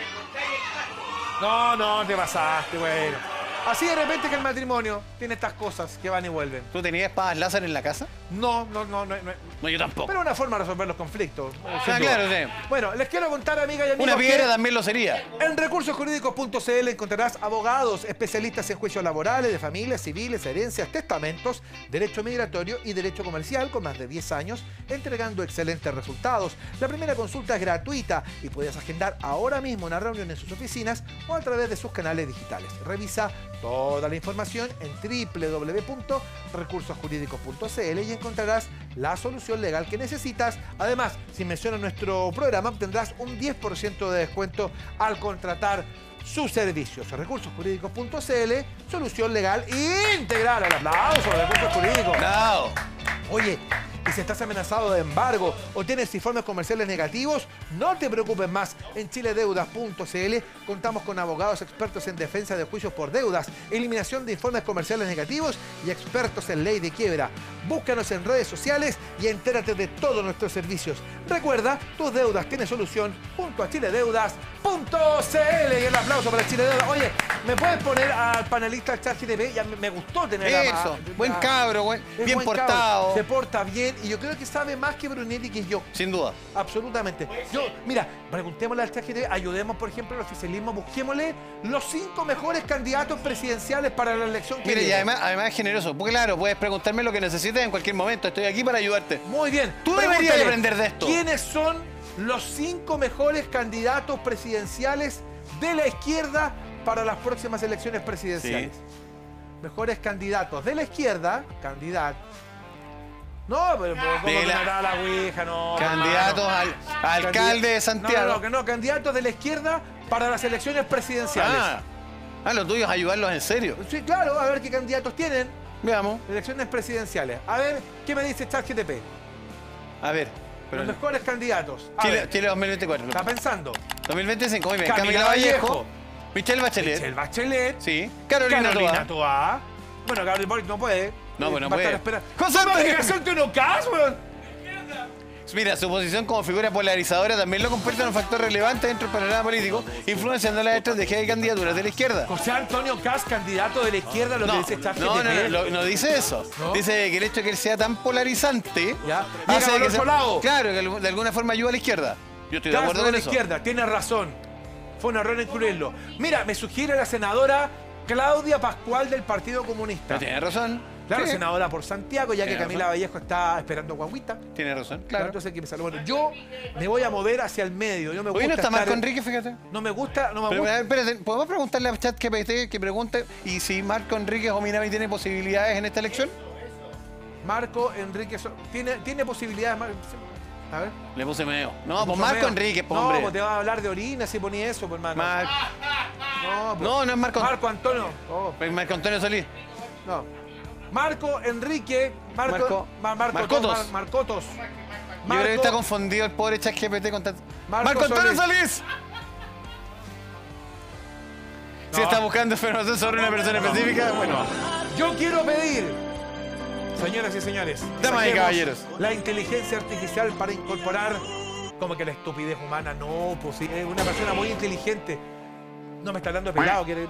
No, te pasaste, bueno. Así de repente que el matrimonio tiene estas cosas que van y vuelven. ¿Tú tenías espadas láser en la casa? No. No, yo tampoco. Pero una forma de resolver los conflictos. Ah, sin duda. claro, sí. Bueno, les quiero contar, amigas y amigos, Una piedra que también lo sería. en recursosjurídicos.cl encontrarás abogados especialistas en juicios laborales, de familias, civiles, herencias, testamentos, derecho migratorio y derecho comercial con más de 10 años, entregando excelentes resultados. La primera consulta es gratuita y puedes agendar ahora mismo una reunión en sus oficinas o a través de sus canales digitales. Revisa toda la información en www.recursosjurídicos.cl y encontrarás la solución legal que necesitas. Además, si mencionas nuestro programa, obtendrás un 10% de descuento al contratar sus servicios. Recursosjurídicos.cl, solución legal integral. Al aplauso, recursos jurídicos. Bravo. Oye, y si estás amenazado de embargo o tienes informes comerciales negativos, no te preocupes más. En chiledeudas.cl contamos con abogados expertos en defensa de juicios por deudas, eliminación de informes comerciales negativos y expertos en ley de quiebra. Búscanos en redes sociales y entérate de todos nuestros servicios. Recuerda, tus deudas tienen solución junto a chiledeudas.cl. Y el aplauso para Chile Deudas. Oye, ¿me puedes poner al panelista ChatGPT? Ya me gustó tener Eso. Buen cabro, es bien buen portado. cabro, se porta bien y yo creo que sabe más que Brunelli que yo. Sin duda. Absolutamente. Mira, preguntémosle al ChatGPT, ayudemos, por ejemplo, al oficialismo, busquémosle los 5 mejores candidatos presidenciales para la elección que Mire, y viene. además es generoso. Porque claro, puedes preguntarme lo que necesites en cualquier momento. Estoy aquí para ayudarte. Muy bien. Tú deberías Pregúntale, aprender de esto. ¿Quiénes son los 5 mejores candidatos presidenciales de la izquierda para las próximas elecciones presidenciales? Sí. Mejores candidatos de la izquierda, No, pero ¿cómo De que la- me da la ouija? No, Candidatos hermano. al alcalde de Santiago. No, candidatos de la izquierda para las elecciones presidenciales. Lo tuyo es ayudarlos en serio. Sí, claro, a ver qué candidatos tienen. Veamos. Elecciones presidenciales. A ver, ¿qué me dice ChatGPT? A ver. Los mejores candidatos. A ver, Chile 2024. está pensando. 2025. Muy bien. Camila Camila Vallejo. Vallejo. Michelle Bachelet. Michelle Bachelet. Sí. Carolina Toa. Toa. Bueno, Gabriel Boric no puede. No, pues no Va a puede. estar esperando. José ¿Cómo Antonio- que Antonio Caz, weón? Mira, su posición como figura polarizadora también lo convierte en un factor relevante dentro del panorama político, influenciando la estrategia de candidaturas de la izquierda. José Antonio Caz, candidato de la izquierda, lo que dice ChatGPT. No dice eso. ¿No? Dice que el hecho de que él sea tan polarizante Ya. hace Llega que al otro lado. Claro, que de alguna forma ayuda a la izquierda. Yo estoy de Caz acuerdo de con la eso. izquierda, tiene razón. Fue un error incluirlo. Mira, me sugiere la senadora Claudia Pascual del Partido Comunista. Pero tiene razón. Claro, Sí, senadora por Santiago, ya que Tiene Camila razón. Vallejo está esperando guaguita. Tiene razón, Claro. claro. Entonces hay que empezar. Bueno, yo me voy a mover hacia el medio. No me Hoy gusta no está Marco estar- Enrique, fíjate. No me gusta. Pero, espérate, ¿podemos preguntarle a ChatGPT que pregunte y si Marco Enríquez o Minami tiene posibilidades en esta elección? Marco Enrique tiene posibilidades. A ver. Le puse medio. No, pues Marco Enríquez, pues, No, hombre. pues te va a hablar de orina si ponía eso, pues, hermano. No, pues. No, no es Marco. Marco Antonio. Oh, Es Marco Antonio Solís. no. Marco Enrique. Marcotos. Marcotos. Yo creo que está confundido el pobre ChatGPT con tanto. Marco ¡Marco Antonio Solís. Solís! Si No. está buscando información sobre una persona específica, bueno. Yo quiero pedir, señoras y señores, que Damas y saquemos caballeros. la inteligencia artificial para incorporar como que la estupidez humana. No, pues sí, es una persona muy inteligente. No me está hablando de pelado, quiere.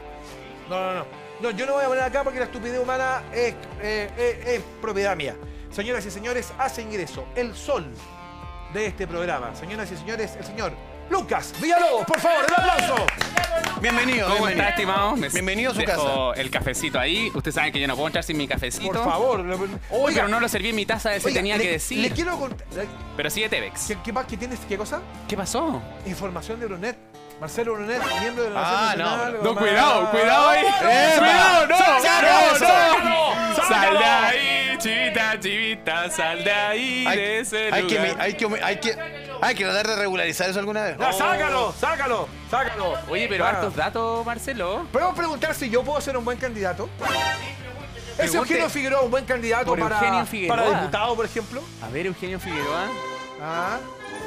No, yo no voy a poner acá porque la estupidez humana es propiedad mía. Señoras y señores, hace ingreso el sol de este programa. Señoras y señores, el señor Lucas Villalobos, por favor, el aplauso. Bienvenido. ¿Cómo está, estimado? Bienvenido a su dejo el cafecito ahí. Ustedes saben que yo no puedo entrar sin mi cafecito. Por favor. Uy, pero no lo serví en mi taza, ese Oiga, tenía le- que decir. Le quiero contar. Pero sí de Tevex. ¿Qué tienes? ¿Qué cosa? ¿Qué pasó? Información de Brunet. Marcelo Brunet, miembro de la Ah, Nación Nacional. No, cuidado ahí. ¡Epa! ¡No! Sal de ahí, chivita, chivita, sal de ahí, de ese lugar. Hay que tratar de regularizar eso alguna vez. Ya, sácalo. Oye, pero Ah. hartos datos, Marcelo. ¿Podemos preguntar si yo puedo ser un buen candidato? ¿Es Pregunte. Eugenio Figueroa un buen candidato Por Eugenio para Figueroa. diputado, por ejemplo? A ver, Eugenio Figueroa. Ah,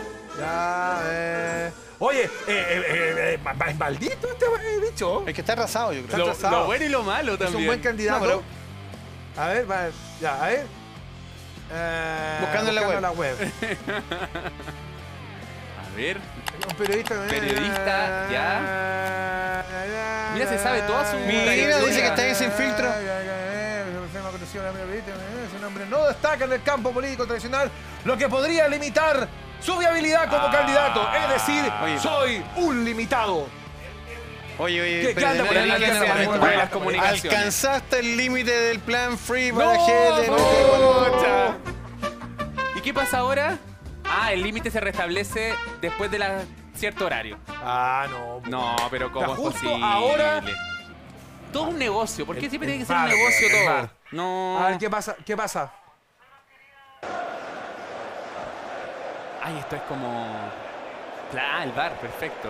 ya, Oye, es maldito este bicho. Es que está arrasado, yo creo. Lo bueno y lo malo Es también. un buen candidato. No, A ver, ya, a ver. Buscando en la web. A ver. Un periodista. Periodista, Mira, se sabe toda su Mira, trayectoria. dice que está ahí sin filtro. Ese nombre no destaca en el campo político tradicional, lo que podría limitar su viabilidad como candidato. Es decir, Oye. soy un limitado. Oye, ¿Qué anda por ahí? ¿Qué anda por ahí? Por las comunicaciones. Alcanzaste el límite del plan free para ¡No! gente. ¡Pucha! ¿Y qué pasa ahora? Ah, el límite se restablece después de cierto horario. Ah, no. No, pero ¿cómo es Justo posible? ahora- Todo un negocio. ¿Por qué siempre tiene que ser bar, un negocio el todo? bar. No. A ver, ¿qué pasa? ¿Qué pasa? Ay, esto es como... Claro, el bar, perfecto.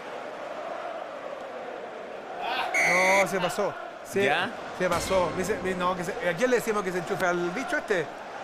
No, se pasó. ¿Ya? Se pasó. ¿A quién le decimos que se enchufe al bicho este?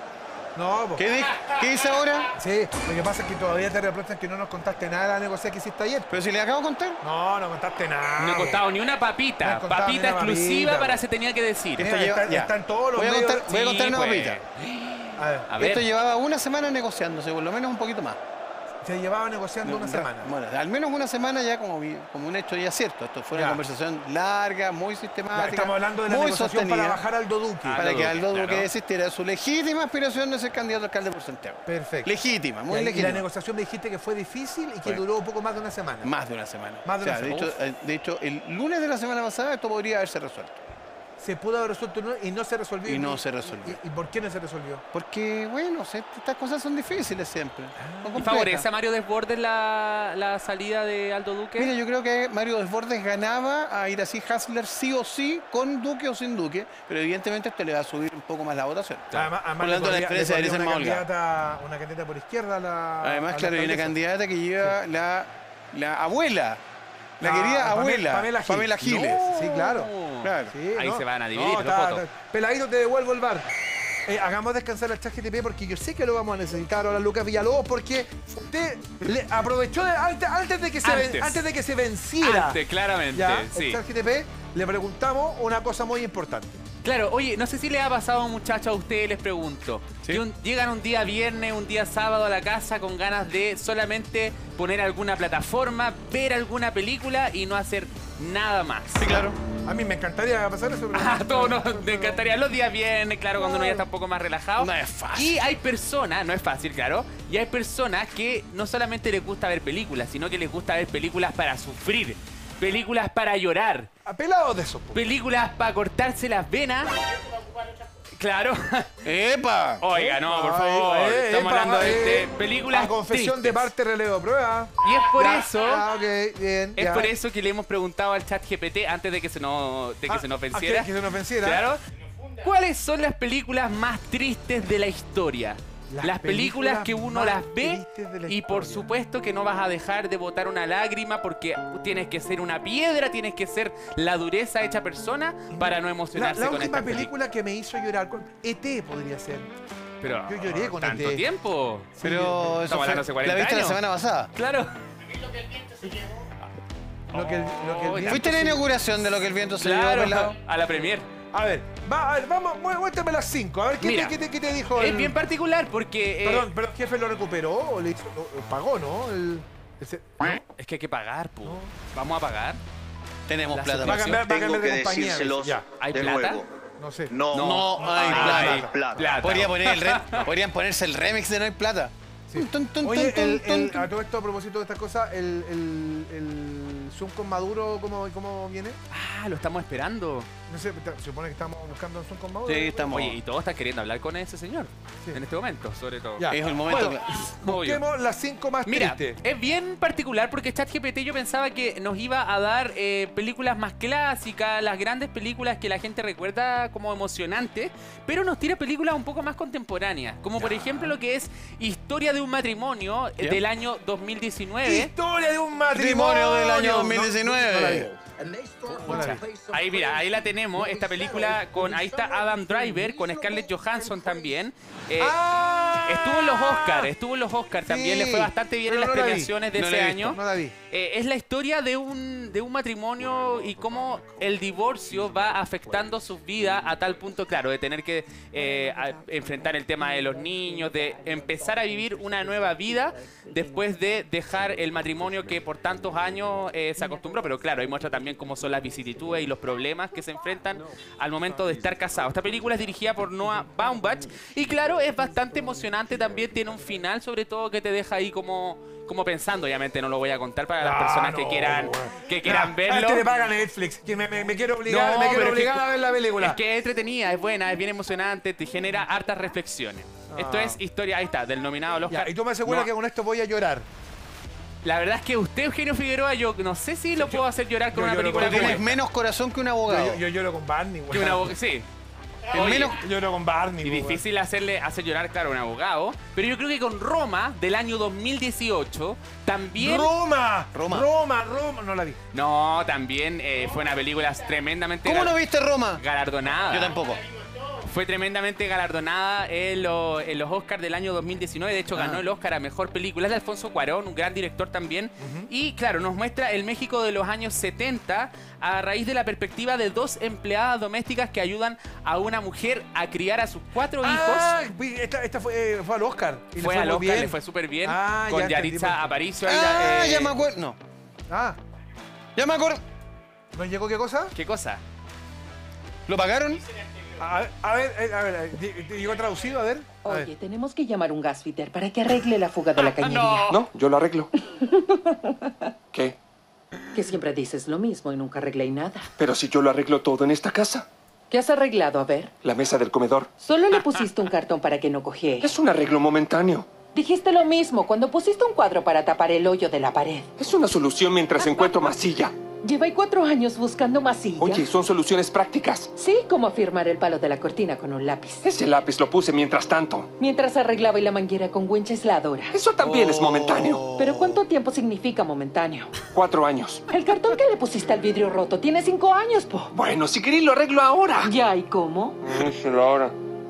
No, po. ¿Qué dice ahora? Sí, lo que pasa es que todavía te reprochan que no nos contaste nada de la negociación que hiciste ayer. Pero si le acabo de contar. No contaste nada. No he contado ni una No papita. he contado Papita ni una exclusiva papita, para po. se tenía que decir. Mira, Esto lleva- ya. están todos los Voy a medios- contar una pues. papita. A ver, A ver. Esto llevaba una semana negociándose, por lo menos un poquito más. se llevaba negociando una semana. Bueno, al menos una semana ya como un hecho ya cierto. Esto fue una Ya. conversación larga, muy Ya, sistemática. estamos hablando de la muy negociación sostenida, para bajar a Aldo Duque. Ah, para que Aldo Duque claro. desistiera de su legítima aspiración de ser candidato a alcalde por Santiago. Perfecto. Legítima, muy Y la legítima. negociación me dijiste que fue difícil y que Fue. duró poco más de una semana. Más de una semana. Más de una semana. De hecho, el lunes de la semana pasada esto podría haberse resuelto. Se pudo haber resuelto y no se resolvió. Y no se resolvió. ¿Y por qué no se resolvió? Porque, bueno, estas cosas son difíciles siempre. Son ¿Y complejas. favorece a Mario Desbordes la salida de Aldo Duque? Mira, yo creo que Mario Desbordes ganaba a ir así Hasler sí o sí, con Duque o sin Duque, pero evidentemente esto le va a subir un poco más la votación. Además, Por lo tanto, la diferencia debería ser más holgada. una candidata por izquierda. Además, claro, hay una candidata que lleva la abuela, la querida abuela, Pamela Giles. No. Sí, claro. Claro. Sí, Ahí no. se van a dividir los está- votos. Peladito, te devuelvo el bar. Hagamos descansar al ChatGPT porque yo sé que lo vamos a necesitar ahora, Lucas Villalobos, porque usted le aprovechó antes de que se venciera. Antes, claramente, Ya, sí. el ChatGPT le preguntamos una cosa muy importante. Claro, oye, no sé si les ha pasado, muchachos, a ustedes, les pregunto. Sí. Que llegan un día viernes, un día sábado a la casa con ganas de solamente poner alguna plataforma, ver alguna película y no hacer nada más. Sí, claro. A mí me encantaría pasar eso. pero- A todos nos pero- encantaría los días viernes, claro, cuando uno ya está un poco más relajado. No es fácil. Y hay personas, no es fácil, claro, y hay personas que no solamente les gusta ver películas, sino que les gusta ver películas para sufrir, películas para llorar, Apelados de eso. po. películas para cortarse las venas. Claro. ¡Epa! Oiga, no, por favor. Estamos hablando de películas A confesión de tristes. parte, relevo de prueba. Y es por Ya, eso... ok, bien. Es ya. por eso que le hemos preguntado al chat GPT antes de que se nos venciera. Que se nos venciera. Claro. ¿Cuáles son las películas más tristes de la historia? Las películas que uno más las ve tristes de la y por historia. supuesto que no vas a dejar de botar una lágrima porque tienes que ser una piedra, tienes que ser la dureza hecha persona para no emocionarse La con última esta película que me hizo llorar, ET podría ser. Pero Yo lloré con ¿tanto ET. tiempo? Pero eso Estamos hablando hace 40 la viste años. la semana pasada. Claro. Lo que el viento ¿Fuiste a la se- inauguración de lo que el viento se llevó, Claro, pelado? a la premier. A ver, vamos, muéstrame las 5. A ver, Mira, ¿qué te dijo Es el... bien particular porque... Perdón, jefe lo recuperó o le hizo, pagó, ¿no? Es que hay que pagar, po. Vamos a pagar. Tenemos La plata. suscripción. Va a cambiar de Tengo que compañía. decírselos Ya. ¿Hay de plata? nuevo. No sé. No hay plata. plata. Podrían ponerse el remix de No hay plata. Sí. Tun, tun, Oye, tun, tun, tun. a todo esto, a propósito de estas cosas, el Zoom con Maduro, ¿cómo viene? Ah, lo estamos esperando. No sé, se supone que estamos buscando un Zoom con Maduro. Sí, estamos. Oye, y todos están queriendo hablar con ese señor. Sí. En este momento, sobre todo. Ya. Es el momento. Bueno, Obvio. busquemos las 5 más Mira, tristes. es bien particular porque ChatGPT yo pensaba que nos iba a dar películas más clásicas, las grandes películas que la gente recuerda como emocionantes, pero nos tira películas un poco más contemporáneas, como por ejemplo lo que es Historia de un matrimonio del año 2019. Historia de un matrimonio Del año 2019. Ahí mira, ahí la tenemos, esta película con, ahí está Adam Driver, con Scarlett Johansson también. Estuvo en los Oscars también, le fue bastante bien en las premiaciones de ese año. No la vi. Es la historia de un matrimonio y cómo el divorcio va afectando sus vidas a tal punto, claro, de tener que enfrentar el tema de los niños, de empezar a vivir una nueva vida después de dejar el matrimonio que por tantos años se acostumbró. Pero claro, ahí muestra también cómo son las vicisitudes y los problemas que se enfrentan al momento de estar casados. Esta película es dirigida por Noah Baumbach y claro, es bastante emocionante también, tiene un final sobre todo que te deja ahí como pensando. Obviamente no lo voy a contar para las personas que quieran verlo. Este le paga Netflix, que me quiero obligar, No, pero es que- a ver la película. Es que es entretenida, es buena, es bien emocionante, te genera hartas reflexiones. Esto es historia, ahí está, del nominado al Oscar. Ya, y tú me aseguras No, que con esto voy a llorar. la verdad es que usted, Eugenio Figueroa, yo no sé si lo puedo hacer llorar con yo una lloro película con- como Tienes esta. menos corazón que un abogado. Yo lloro con Barney, güey. Que una boca- sí. El Oye, menos- Yo lloro con Barney, y güey. difícil hacer llorar, claro, a un abogado. Pero yo creo que con Roma, del año 2018, también... Roma. Roma, no la vi. No, también fue una película tremendamente ¿Cómo no viste Roma? galardonada. Yo tampoco. Fue tremendamente galardonada en los Oscars del año 2019. De hecho, ganó el Oscar a Mejor Película. Es de Alfonso Cuarón, un gran director también. Y claro, nos muestra el México de los años 70 a raíz de la perspectiva de dos empleadas domésticas que ayudan a una mujer a criar a sus 4 hijos. Esta fue al Oscar. Y Fue le al muy Oscar, bien. le fue súper bien. Ah, con ya entendí por Yaritza qué. Aparicio. Ya me acuerdo. No. Ah, Ya me acuerdo. ¿nos llegó qué cosa? ¿Qué cosa? ¿Lo pagaron? A ver, ¿te llegó traducido? A ver. A ver. Oye, tenemos que llamar a un gasfitter para que arregle la fuga de la cañería. No, yo lo arreglo. ¿Qué? Que siempre dices lo mismo y nunca arreglé nada. Pero si yo lo arreglo todo en esta casa. ¿Qué has arreglado? A ver. La mesa del comedor. Solo le pusiste un cartón para que no cogiera. Es un arreglo momentáneo. Dijiste lo mismo cuando pusiste un cuadro para tapar el hoyo de la pared. Es una solución mientras encuentro masilla. Lleva 4 años buscando masilla. Oye, son soluciones prácticas. Sí, como afirmar el palo de la cortina con un lápiz. Ese lápiz lo puse mientras tanto. Mientras arreglaba y la manguera con wincha aisladora. Eso también es momentáneo. Pero ¿cuánto tiempo significa momentáneo? 4 años. El cartón que le pusiste al vidrio roto tiene 5 años, po. Bueno, si queréis lo arreglo ahora. Ya, ¿y cómo? ahora.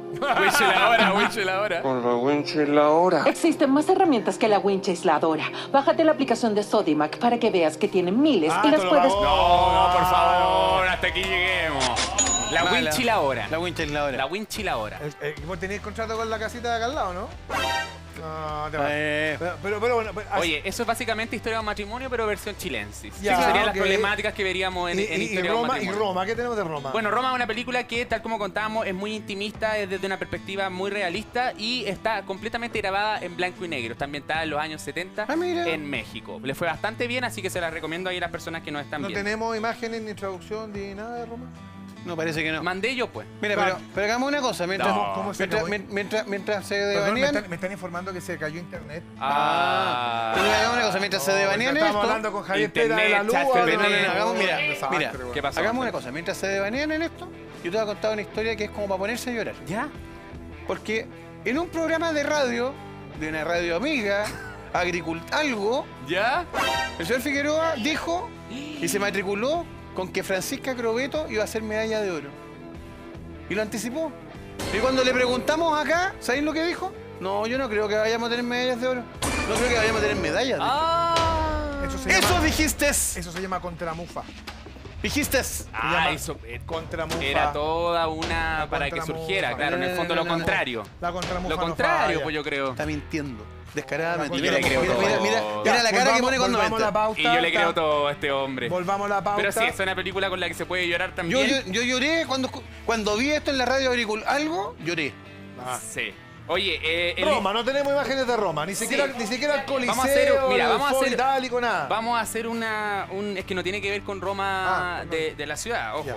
Winchell ahora. Con la winchell ahora. Existen más herramientas que la wincha aisladora. Bájate la aplicación de Sodimac para que veas que tiene miles y las te lo puedes... pago. No, por favor, hasta aquí lleguemos. La Mala. Winchell ahora. La Winchell ahora. La Winchell ahora. ¿Vos tenéis contrato con la casita de acá al lado, no? No, te va. Pero bueno. Oye, eso es básicamente Historia de un matrimonio, pero versión chilensis. Ya, Esas serían ok. las problemáticas que veríamos en y Historia de un Roma, matrimonio. ¿qué tenemos de Roma? Bueno, Roma es una película que, tal como contábamos, es muy intimista, es desde una perspectiva muy realista y está completamente grabada en blanco y negro. Está ambientada en los años 70 mira. en México. Le fue bastante bien, así que se la recomiendo ahí a las personas que nos están ¿No viendo. tenemos imágenes ni traducción ni nada de Roma? No, parece que no. Mandé yo, pues. Mira, Claro. pero hagamos una cosa. Mientras, ¿Cómo se acabó? mientras se Perdón, devanean... me están informando que se cayó internet. Mira, hagamos una cosa. Mientras se devanean Estamos esto... hablando con Javier Internet, Pera de la Luz. chat, No, hagamos, mira, desastre, mira, weón. ¿Qué pasó? hagamos una cosa. Mientras se devanean en esto, yo te voy a contar una historia que es como para ponerse a llorar. ¿Ya? Porque en un programa de radio, de una radio amiga, algo, ¿Ya? el señor Figueroa dijo y se matriculó con que Francisca Crobeto iba a hacer medalla de oro. Y lo anticipó. Y cuando le preguntamos acá, ¿sabéis lo que dijo? No, yo no creo que vayamos a tener medallas de oro. No creo que vayamos a tener medallas de oro. Ah. Eso se ¡Eso llama, dijiste! eso se llama contramufa. Dijiste. Ah, eso Contra Mufa. era toda una La para que contramufa. surgiera, claro, en el fondo lo contrario. La contramufa Lo no contrario, falla. pues yo creo. Está mintiendo. Descaradamente. Yo Mira, le creo mira, todo. mira, mira, Ya, mira la cara que pone cuando volvamos a la entra. pauta. Y yo le creo todo a este hombre. Volvamos a la pauta. Pero sí, es una película con la que se puede llorar Yo, también. yo lloré cuando vi esto en la radio algo, lloré. Sí. Oye, Roma, no tenemos imágenes de Roma, ni siquiera el Coliseo, Vamos a hacer- mira, el vamos a Foro hacer- Itálico, nada. vamos a hacer es que no tiene que ver con Roma Ah, de la ciudad, ojo. Ya.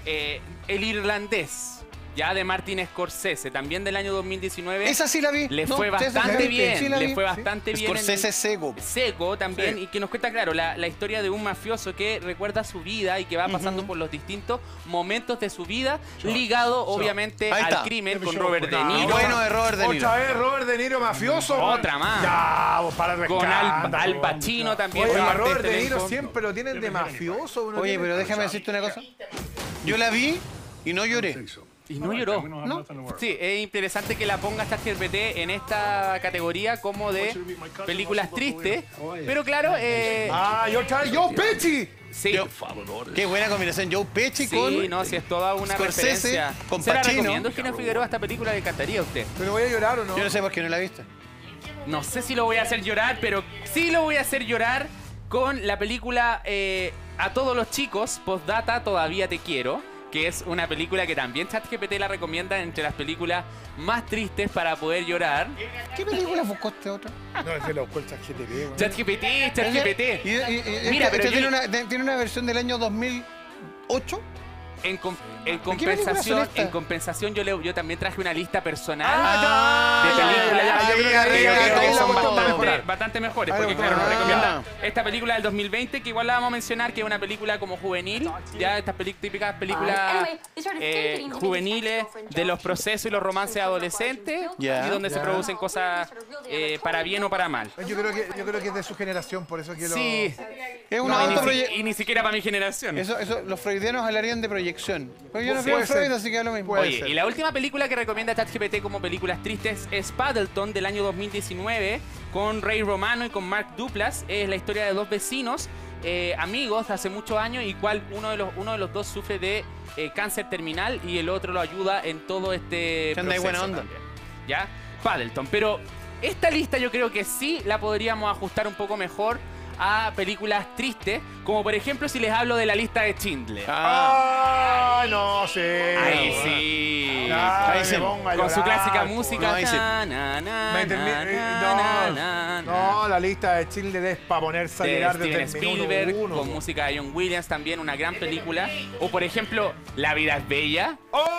El irlandés, ya de Martin Scorsese, también del año 2019. Esa sí la vi. Le No, fue esa sí bastante la vi, bien, sí la vi. le fue bastante bien. Scorsese seco. Seco también, Sí. y que nos cuenta, claro, la historia de un mafioso que recuerda su vida y que va pasando por los distintos momentos de su vida, ligado obviamente Ahí al está. crimen con Robert De No, Niro. Bueno de Robert De Niro. Otra vez Robert De Niro mafioso. Otra más. Ya, vos para el Con escándalo, Al vos. Pacino también. Oye, fue a parte de Robert este De Niro elenco. siempre lo tienen de mafioso. uno Oye, tiene- pero déjame decirte una cosa. Yo la vi y no lloré. Y no lloró. No. Sí, es interesante que la ponga ChatGPT en esta categoría como de películas tristes. Pero claro, Ah, y otra vez Joe Pesci. sí. Qué buena combinación. Joe Pesci Sí, con... no, si es toda una Scorsese, referencia. con Se la Pacino. recomiendo, Gina Figueroa, esta película le encantaría a usted. Pero voy a llorar o no. Yo no sé por qué no la viste. No sé si lo voy a hacer llorar, pero sí lo voy a hacer llorar con la película A todos los chicos, Postdata, Todavía te quiero, que es una película que también ChatGPT la recomienda entre las películas más tristes para poder llorar. ¿Qué película buscó este otro? No, es que lo buscó el ChatGPT, güey. ChatGPT. Mira, pero yo- tiene una versión del año 2008. En películas son estas? compensación yo también traje una lista personal Ah, de ya, películas ya, que yo creo que ahí- yo creo ahí que la son cuestión va a mejorar. bastante mejores. Ahí Porque va a claro, nos mejorar. recomienda esta película del 2020, que igual la vamos a mencionar, que es una película como juvenil, ya estas típicas películas juveniles de los procesos y los romances adolescentes, Ya. y donde se Ya. producen cosas para bien o para mal. Yo creo que es de su generación, por eso que lo... Sí, Es una y ni, autoproye- y ni siquiera para mi generación. Eso, los freudianos hablarían de proyección. Pero yo no Puede creo en Freud, ser. así que es lo mismo. Puede Oye, ser. y la última película que recomienda ChatGPT como películas tristes es Paddleton del año 2019 con Ray Romano y con Mark Duplass. Es la historia de dos vecinos, amigos hace muchos años, y cual uno de los dos sufre de cáncer terminal y el otro lo ayuda en todo este Que anda de proceso buena onda. también. ¿Ya? Paddleton. Pero esta lista yo creo que sí la podríamos ajustar un poco mejor a películas tristes, como por ejemplo si les hablo de la lista de Schindler. Ah, no sé. Ahí sí. Ya, Ahí me sí. pongo a Con su llorar, clásica po. música. No, ahí sí. Na, na, na, Me termi- na, na, na, no, la lista de Schindler es para ponerse a de llorar Steven desde el minuto Spielberg, uno. con música de John Williams también, una gran película. O por ejemplo, La vida es bella.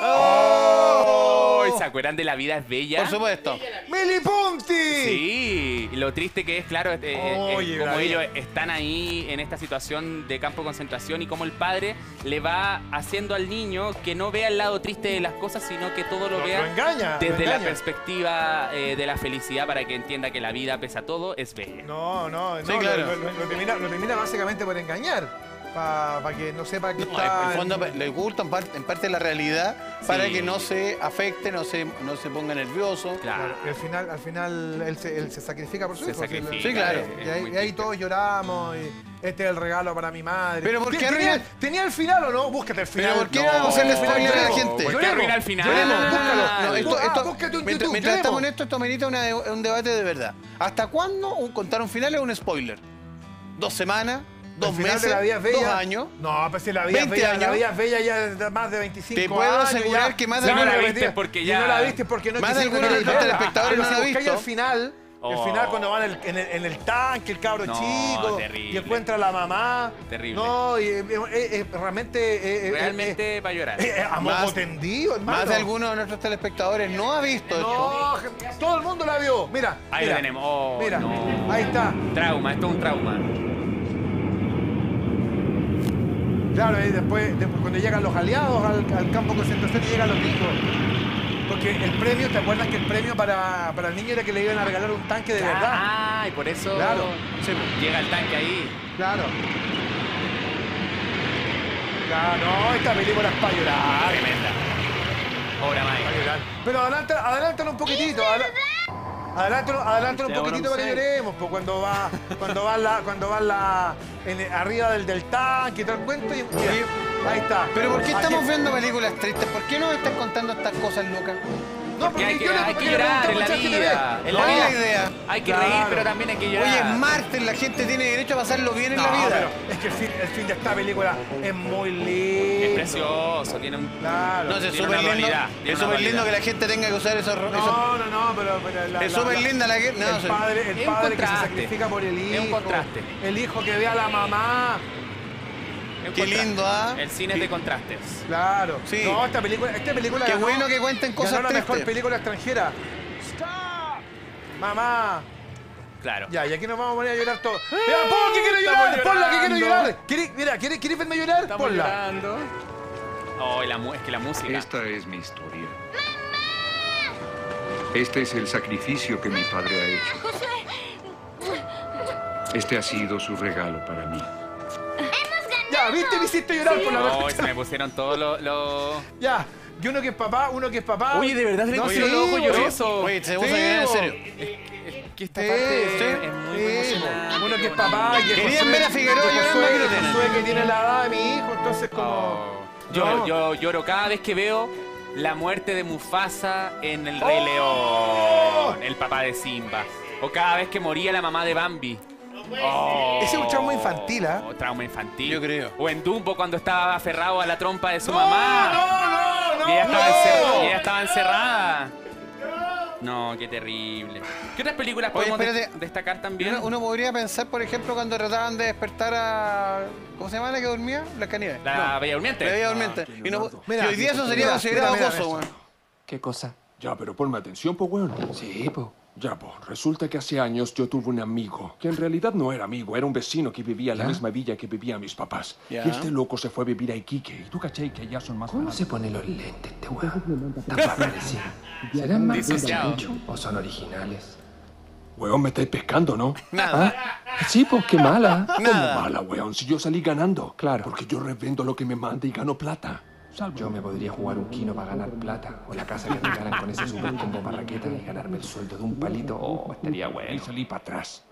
¡Oh! ¿Se acuerdan de La vida es bella? Por supuesto. ¡Mili Punti! Sí, y lo triste que es, claro, Oye, como la ellos vida. están ahí en esta situación de campo de concentración y como el padre le va haciendo al niño que no vea el lado triste de las cosas, sino que todo lo vea Lo engaña. desde lo la engaña. perspectiva de la felicidad, para que entienda que la vida, pese a todo, es bella. No, Sí, claro. lo termina básicamente por engañar. Para que no sepa que No, está... en el fondo le oculta en parte la realidad para Sí. que no se afecte, no se ponga nervioso. Claro. Y al final él se sacrifica por su Se hijo. sacrifica. Sí, claro. es Y ahí, muy y ahí triste. todos lloramos. Y este es el regalo para mi madre. Pero ¿por qué ¿Tenía, arruina- ¿Tenía el final o no? Búscate el final. Pero ¿por qué No, vamos a hacerle búscate el spoiler a la final. gente? ¿Por qué arruina el final? Lloremos, búscalo. No, esto, búscate un mientras YouTube, mientras estamos en lloremos. esto amerita un debate de verdad. ¿Hasta cuándo contar un final es un spoiler? ¿2 semanas? ¿2 El final meses? de La vida es bella. 2 años? No, pues si la vida es 20 bella, años. la vida es bella ya es de más de 25 Te años. puedo asegurar ya. que más Ya de no alguno la la viste viste porque ya- Y no la viste porque no Más de quisiste alguno de nuestros verla. telespectadores Pero no si la ha buscáis visto. el final, cuando van en el tanque, el cabro No, chico, terrible. y encuentra a la mamá. Terrible. No, y realmente... Realmente para llorar. a moco Más- tendido, hermano. Más de alguno de nuestros telespectadores no ha visto esto. No, todo el mundo la vio. Mira, Ahí mira, lo tenemos. Oh, mira, no. ahí está. Trauma, esto es un trauma. Claro, y después cuando llegan los aliados al campo de concentración y llegan los gringos. Porque el premio, ¿te acuerdas que el premio para el niño era que le iban a regalar un tanque de verdad? Ah, y por eso Claro. llega el tanque ahí. Claro. Claro, no, esta película es para llorar. Tremenda. Obra Para maestra. llorar. Pero adelántalo un poquitito. Adelántalo un Se poquitito para que lloremos, pues cuando va arriba del tanque y todo el cuento. Mira, ahí está. Pero ¿por qué Aquí- estamos viendo películas tristes? ¿Por qué nos están contando estas cosas, Lucas? No, Porque hay que yo le llorar en la pregunto mucho vida. a En No la es vida la idea. hay que Claro. reír, pero también hay que llorar. Oye, es martes, la gente tiene derecho a pasarlo bien en la No, vida. pero es que el fin de esta película es muy Es lindo. precioso, tiene un... Claro. No, es Tiene súper una lindo. dualidad, tiene Es una súper lindo dualidad. que la gente tenga que usar esos... No, pero Es súper linda la que... No, el sí. padre Es un que se contraste. sacrifica por el hijo. Es un contraste. El hijo que ve a la mamá. es un Qué contraste. lindo, ¿ah? El cine es de contrastes. Claro. Sí. No, esta película Qué ganó- bueno que cuenten cosas ganó la mejor tristes. película extranjera. Stop. Mamá. Claro. Ya, y aquí nos vamos a poner a llorar todos. Mira, pon que quiero llorar, ponla que quiero llorar. ¿Quieres verme llorar? Estamos Ponla. llorando. Oh, es que la música. Esta es mi historia. Este es el sacrificio que mi padre ha hecho. Este ha sido su regalo para mí. Ya, ¿viste? Me hiciste llorar por la Oh, noche. se me pusieron todos los... Ya. Y uno que es papá. Oye, de verdad, se le No, pusieron sí, los ojos oye. llorosos. Oye, se puso a llorar en serio. Que esta Sí, parte sí, es muy emocionante. uno que es papá y que Querían ver a Figueroa que llorando, Josué- aquí lo tienen. Josué que tiene la edad de mi hijo, entonces como... Oh. No. Yo lloro cada vez que veo la muerte de Mufasa en El Rey ¡Oh! León, el papá de Simba. O cada vez que moría la mamá de Bambi. Oh. Ese es un trauma infantil, ¿ah? Oh, trauma infantil. Yo creo. O en Dumbo cuando estaba aferrado a la trompa de su ¡No, mamá. no, Y ella estaba, no! y ella estaba encerrada. No, qué terrible. ¿Qué otras películas Oye, podemos espérate. destacar también? Uno podría pensar, por ejemplo, cuando trataban de despertar a... ¿Cómo se llama la que dormía? La Caníbal. La Bella Durmiente. La Bella Durmiente. Y, no, Mira, y hoy día eso sería mira, considerado mira, acoso, mira. weón. ¿Qué cosa? Ya, pero ponme atención, po, weón. Sí, po. Ya, po. Resulta que hace años yo tuve un amigo, que en realidad no era amigo, era un vecino que vivía en la ¿Ya? misma villa que vivían mis papás. Ya. Y este loco se fue a vivir a Iquique. Y tú cachai que allá son más ¿Cómo baratos. se pone los lentes este weón? Tan parecido. ¿Serán más Disociado. o son originales? Weón, me estáis pescando, ¿no? Nada. Sí, pues qué mala. Nada. ¿Cómo mala, weón? Si yo salí ganando. Claro. Porque yo revendo lo que me manda y gano plata. Salvo. Yo me podría jugar un kino para ganar plata, o la casa que regalan con ese super combo marraqueta y ganarme el sueldo de un palito. Oh, estaría Y bueno. salí para atrás.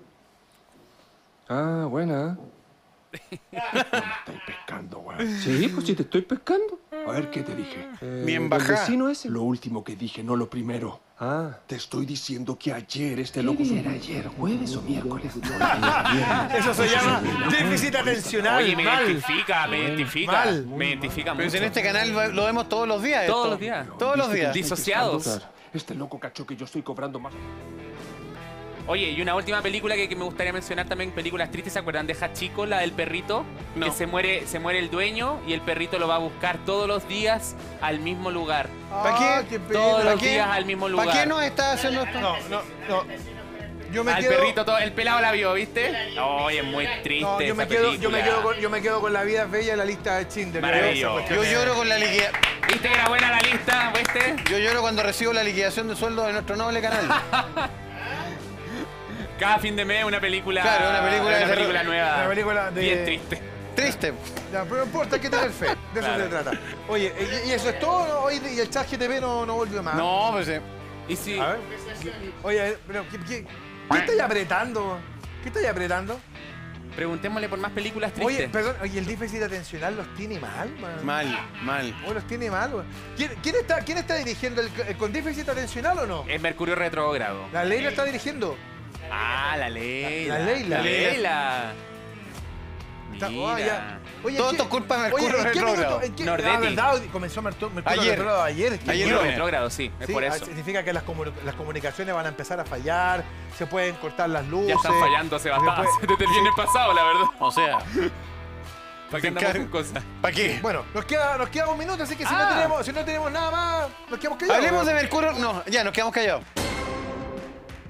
Ah, buena. Me estáis pescando, weón. Sí, pues si te estoy pescando. A ver, ¿qué te dije? Mi ¿El embajada. vecino ese? Lo último que dije, no lo primero. Ah. Te estoy diciendo que ayer este ¿Qué loco... día era ayer? ¿Jueves o miércoles? Eso se llama déficit atencional. Oye, me mal. identifica, me identifica. Mal. Me identifica Pero mucho. si en este canal lo vemos todos los días. Todos esto. los días. Todos los días. Disociados. Este loco cachó que yo estoy cobrando más. Oye, y una última película que me gustaría mencionar también, películas tristes, ¿se acuerdan de Hachiko, la del perrito? No. Que se muere el dueño y el perrito lo va a buscar todos los días al mismo lugar. ¿Para qué? qué Todos pena. los días al mismo lugar. ¿Para qué nos está haciendo esto? No. Yo me Al quedo... perrito, todo, el pelado la vio, ¿viste? Oye, es muy triste No, yo esa me quedo película. yo me quedo con La vida es bella en la lista de Schindler. Maravilloso. Esa Yo cuestión lloro con la liquidación. ¿Viste que era buena la lista, viste? Yo lloro cuando recibo la liquidación de sueldo de nuestro noble canal. Cada fin de mes una película. Claro, una película de nueva. Una película de- Bien triste. Triste. Ya, pero no importa, hay que tener fe. De eso Claro. se trata. Oye, ¿y eso es todo? ¿No? Oye, ¿y el chat GTP no volvió más? No, pues sí. Y si. A ver. Oye, pero ¿qué estáis apretando? ¿Qué estáis apretando? Preguntémosle por más películas tristes. Oye, perdón, oye, el déficit atencional los tiene mal, man. Mal. Oye, los tiene mal, man. ¿Quién está dirigiendo el con déficit atencional o no? Es Mercurio retrógrado. La ley la está dirigiendo. Ah, la Leila. La Leila. La Leila. Está- Mira. ah, ya. Oye, Todo ¿qué- esto es culpa de oye, Mercurio ¿en qué retrógrado. minuto- en qué- Nordetti. Ah, ¿verdad? Comenzó Mercurio Ayer. retrógrado ayer. Es que Ayer bueno. lunes. Retrógrado, sí, es Sí, por eso. significa que las comunicaciones van a empezar a fallar, se pueden cortar las luces. Ya están fallando hace bastante. después- Desde el viernes pasado, la verdad. O sea, ¿Para qué andamos con cosas? ¿para qué? Bueno, nos queda un minuto, así que si Ah. no tenemos nada más, nos quedamos callados. Hablemos de Mercurio. No, ya, nos quedamos callados.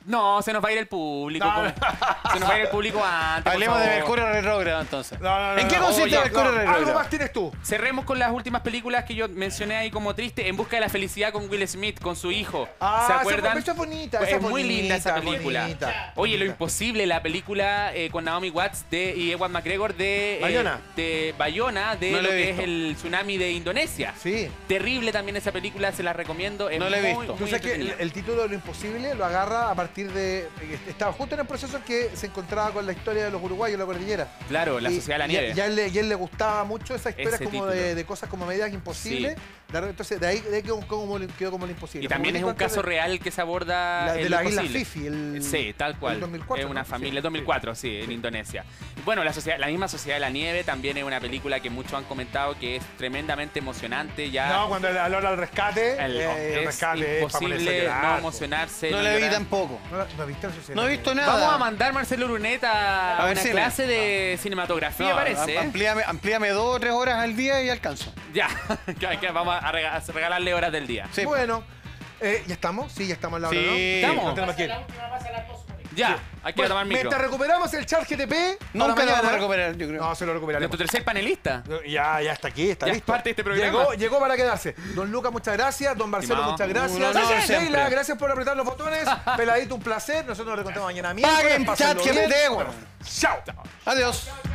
No, se nos va a ir el público. No, no. Se nos va a ir el público antes. por Hablemos de favor. Mercurio retrógrado entonces. No, ¿En qué no. consiste Oye, Mercurio retrógrado? Algo más tienes tú. Cerremos con las últimas películas que yo mencioné ahí como triste. En busca de la felicidad con Will Smith, con su hijo. Ah, ¿Se acuerdan? esa es bonita. Pues esa es muy linda esa bonita, película. bonita. Oye, Lo Imposible, la película con Naomi Watts y Ewan McGregor de Bayona. de Bayona, de No lo la he que visto. es el tsunami de Indonesia. Sí. Terrible también esa película, se la recomiendo. Es No la he muy, visto. muy Tú sabes que entretenida. el título de Lo Imposible lo agarra a partir de... Estaba justo en el proceso en que se encontraba con la historia de los uruguayos, la cordillera. Claro, la Y- Sociedad de la y- Nieve. y a él le gustaba mucho esa historia Ese como título. de cosas como medidas imposibles. Entonces, de ahí quedó como Lo Imposible. Y también es Como un caso antes real que se aborda de en la Lo isla Imposible. Fifi. Sí, tal cual. el 2004, es una ¿no? familia, Sí. 2004, sí, en Indonesia. Bueno, la misma Sociedad de la Nieve también es una película que muchos han comentado que es tremendamente emocionante. Ya No, cuando a la hora del rescate, el- el es rescate es para ponerse a imposible llorar, no po. emocionarse. No la vi llorar. tampoco. ¿No viste la Sociedad No he de la visto Nieve? nada. Vamos a mandar Marcelo Luneta a ver, una cine. clase de cinematografía, No, parece. amplíame 2 o 3 horas al día y alcanzo. Ya, que vamos a regalarle horas del día. Sí. Bueno, ¿ya estamos? Sí, ya estamos en la hora, Sí. ¿no? ¿Estamos? No tenemos que ir. Ya, hay que Bueno, tomar micro. mientras recuperamos el chat GTP... Nunca para lo vamos a mañana- recuperar, yo creo. No, se lo recuperaremos. Nuestro tercer panelista. Ya está aquí, está Ya es listo. parte de este programa. Llegó para quedarse. Don Lucas, muchas gracias. Don Marcelo, Estimado. muchas gracias. Un honor Sheila, siempre. gracias por apretar los botones. Peladito, un placer. Nosotros nos recontamos mañana miércoles. Paguen Pásenlo chat bien. GPT, weón. Chao. Adiós.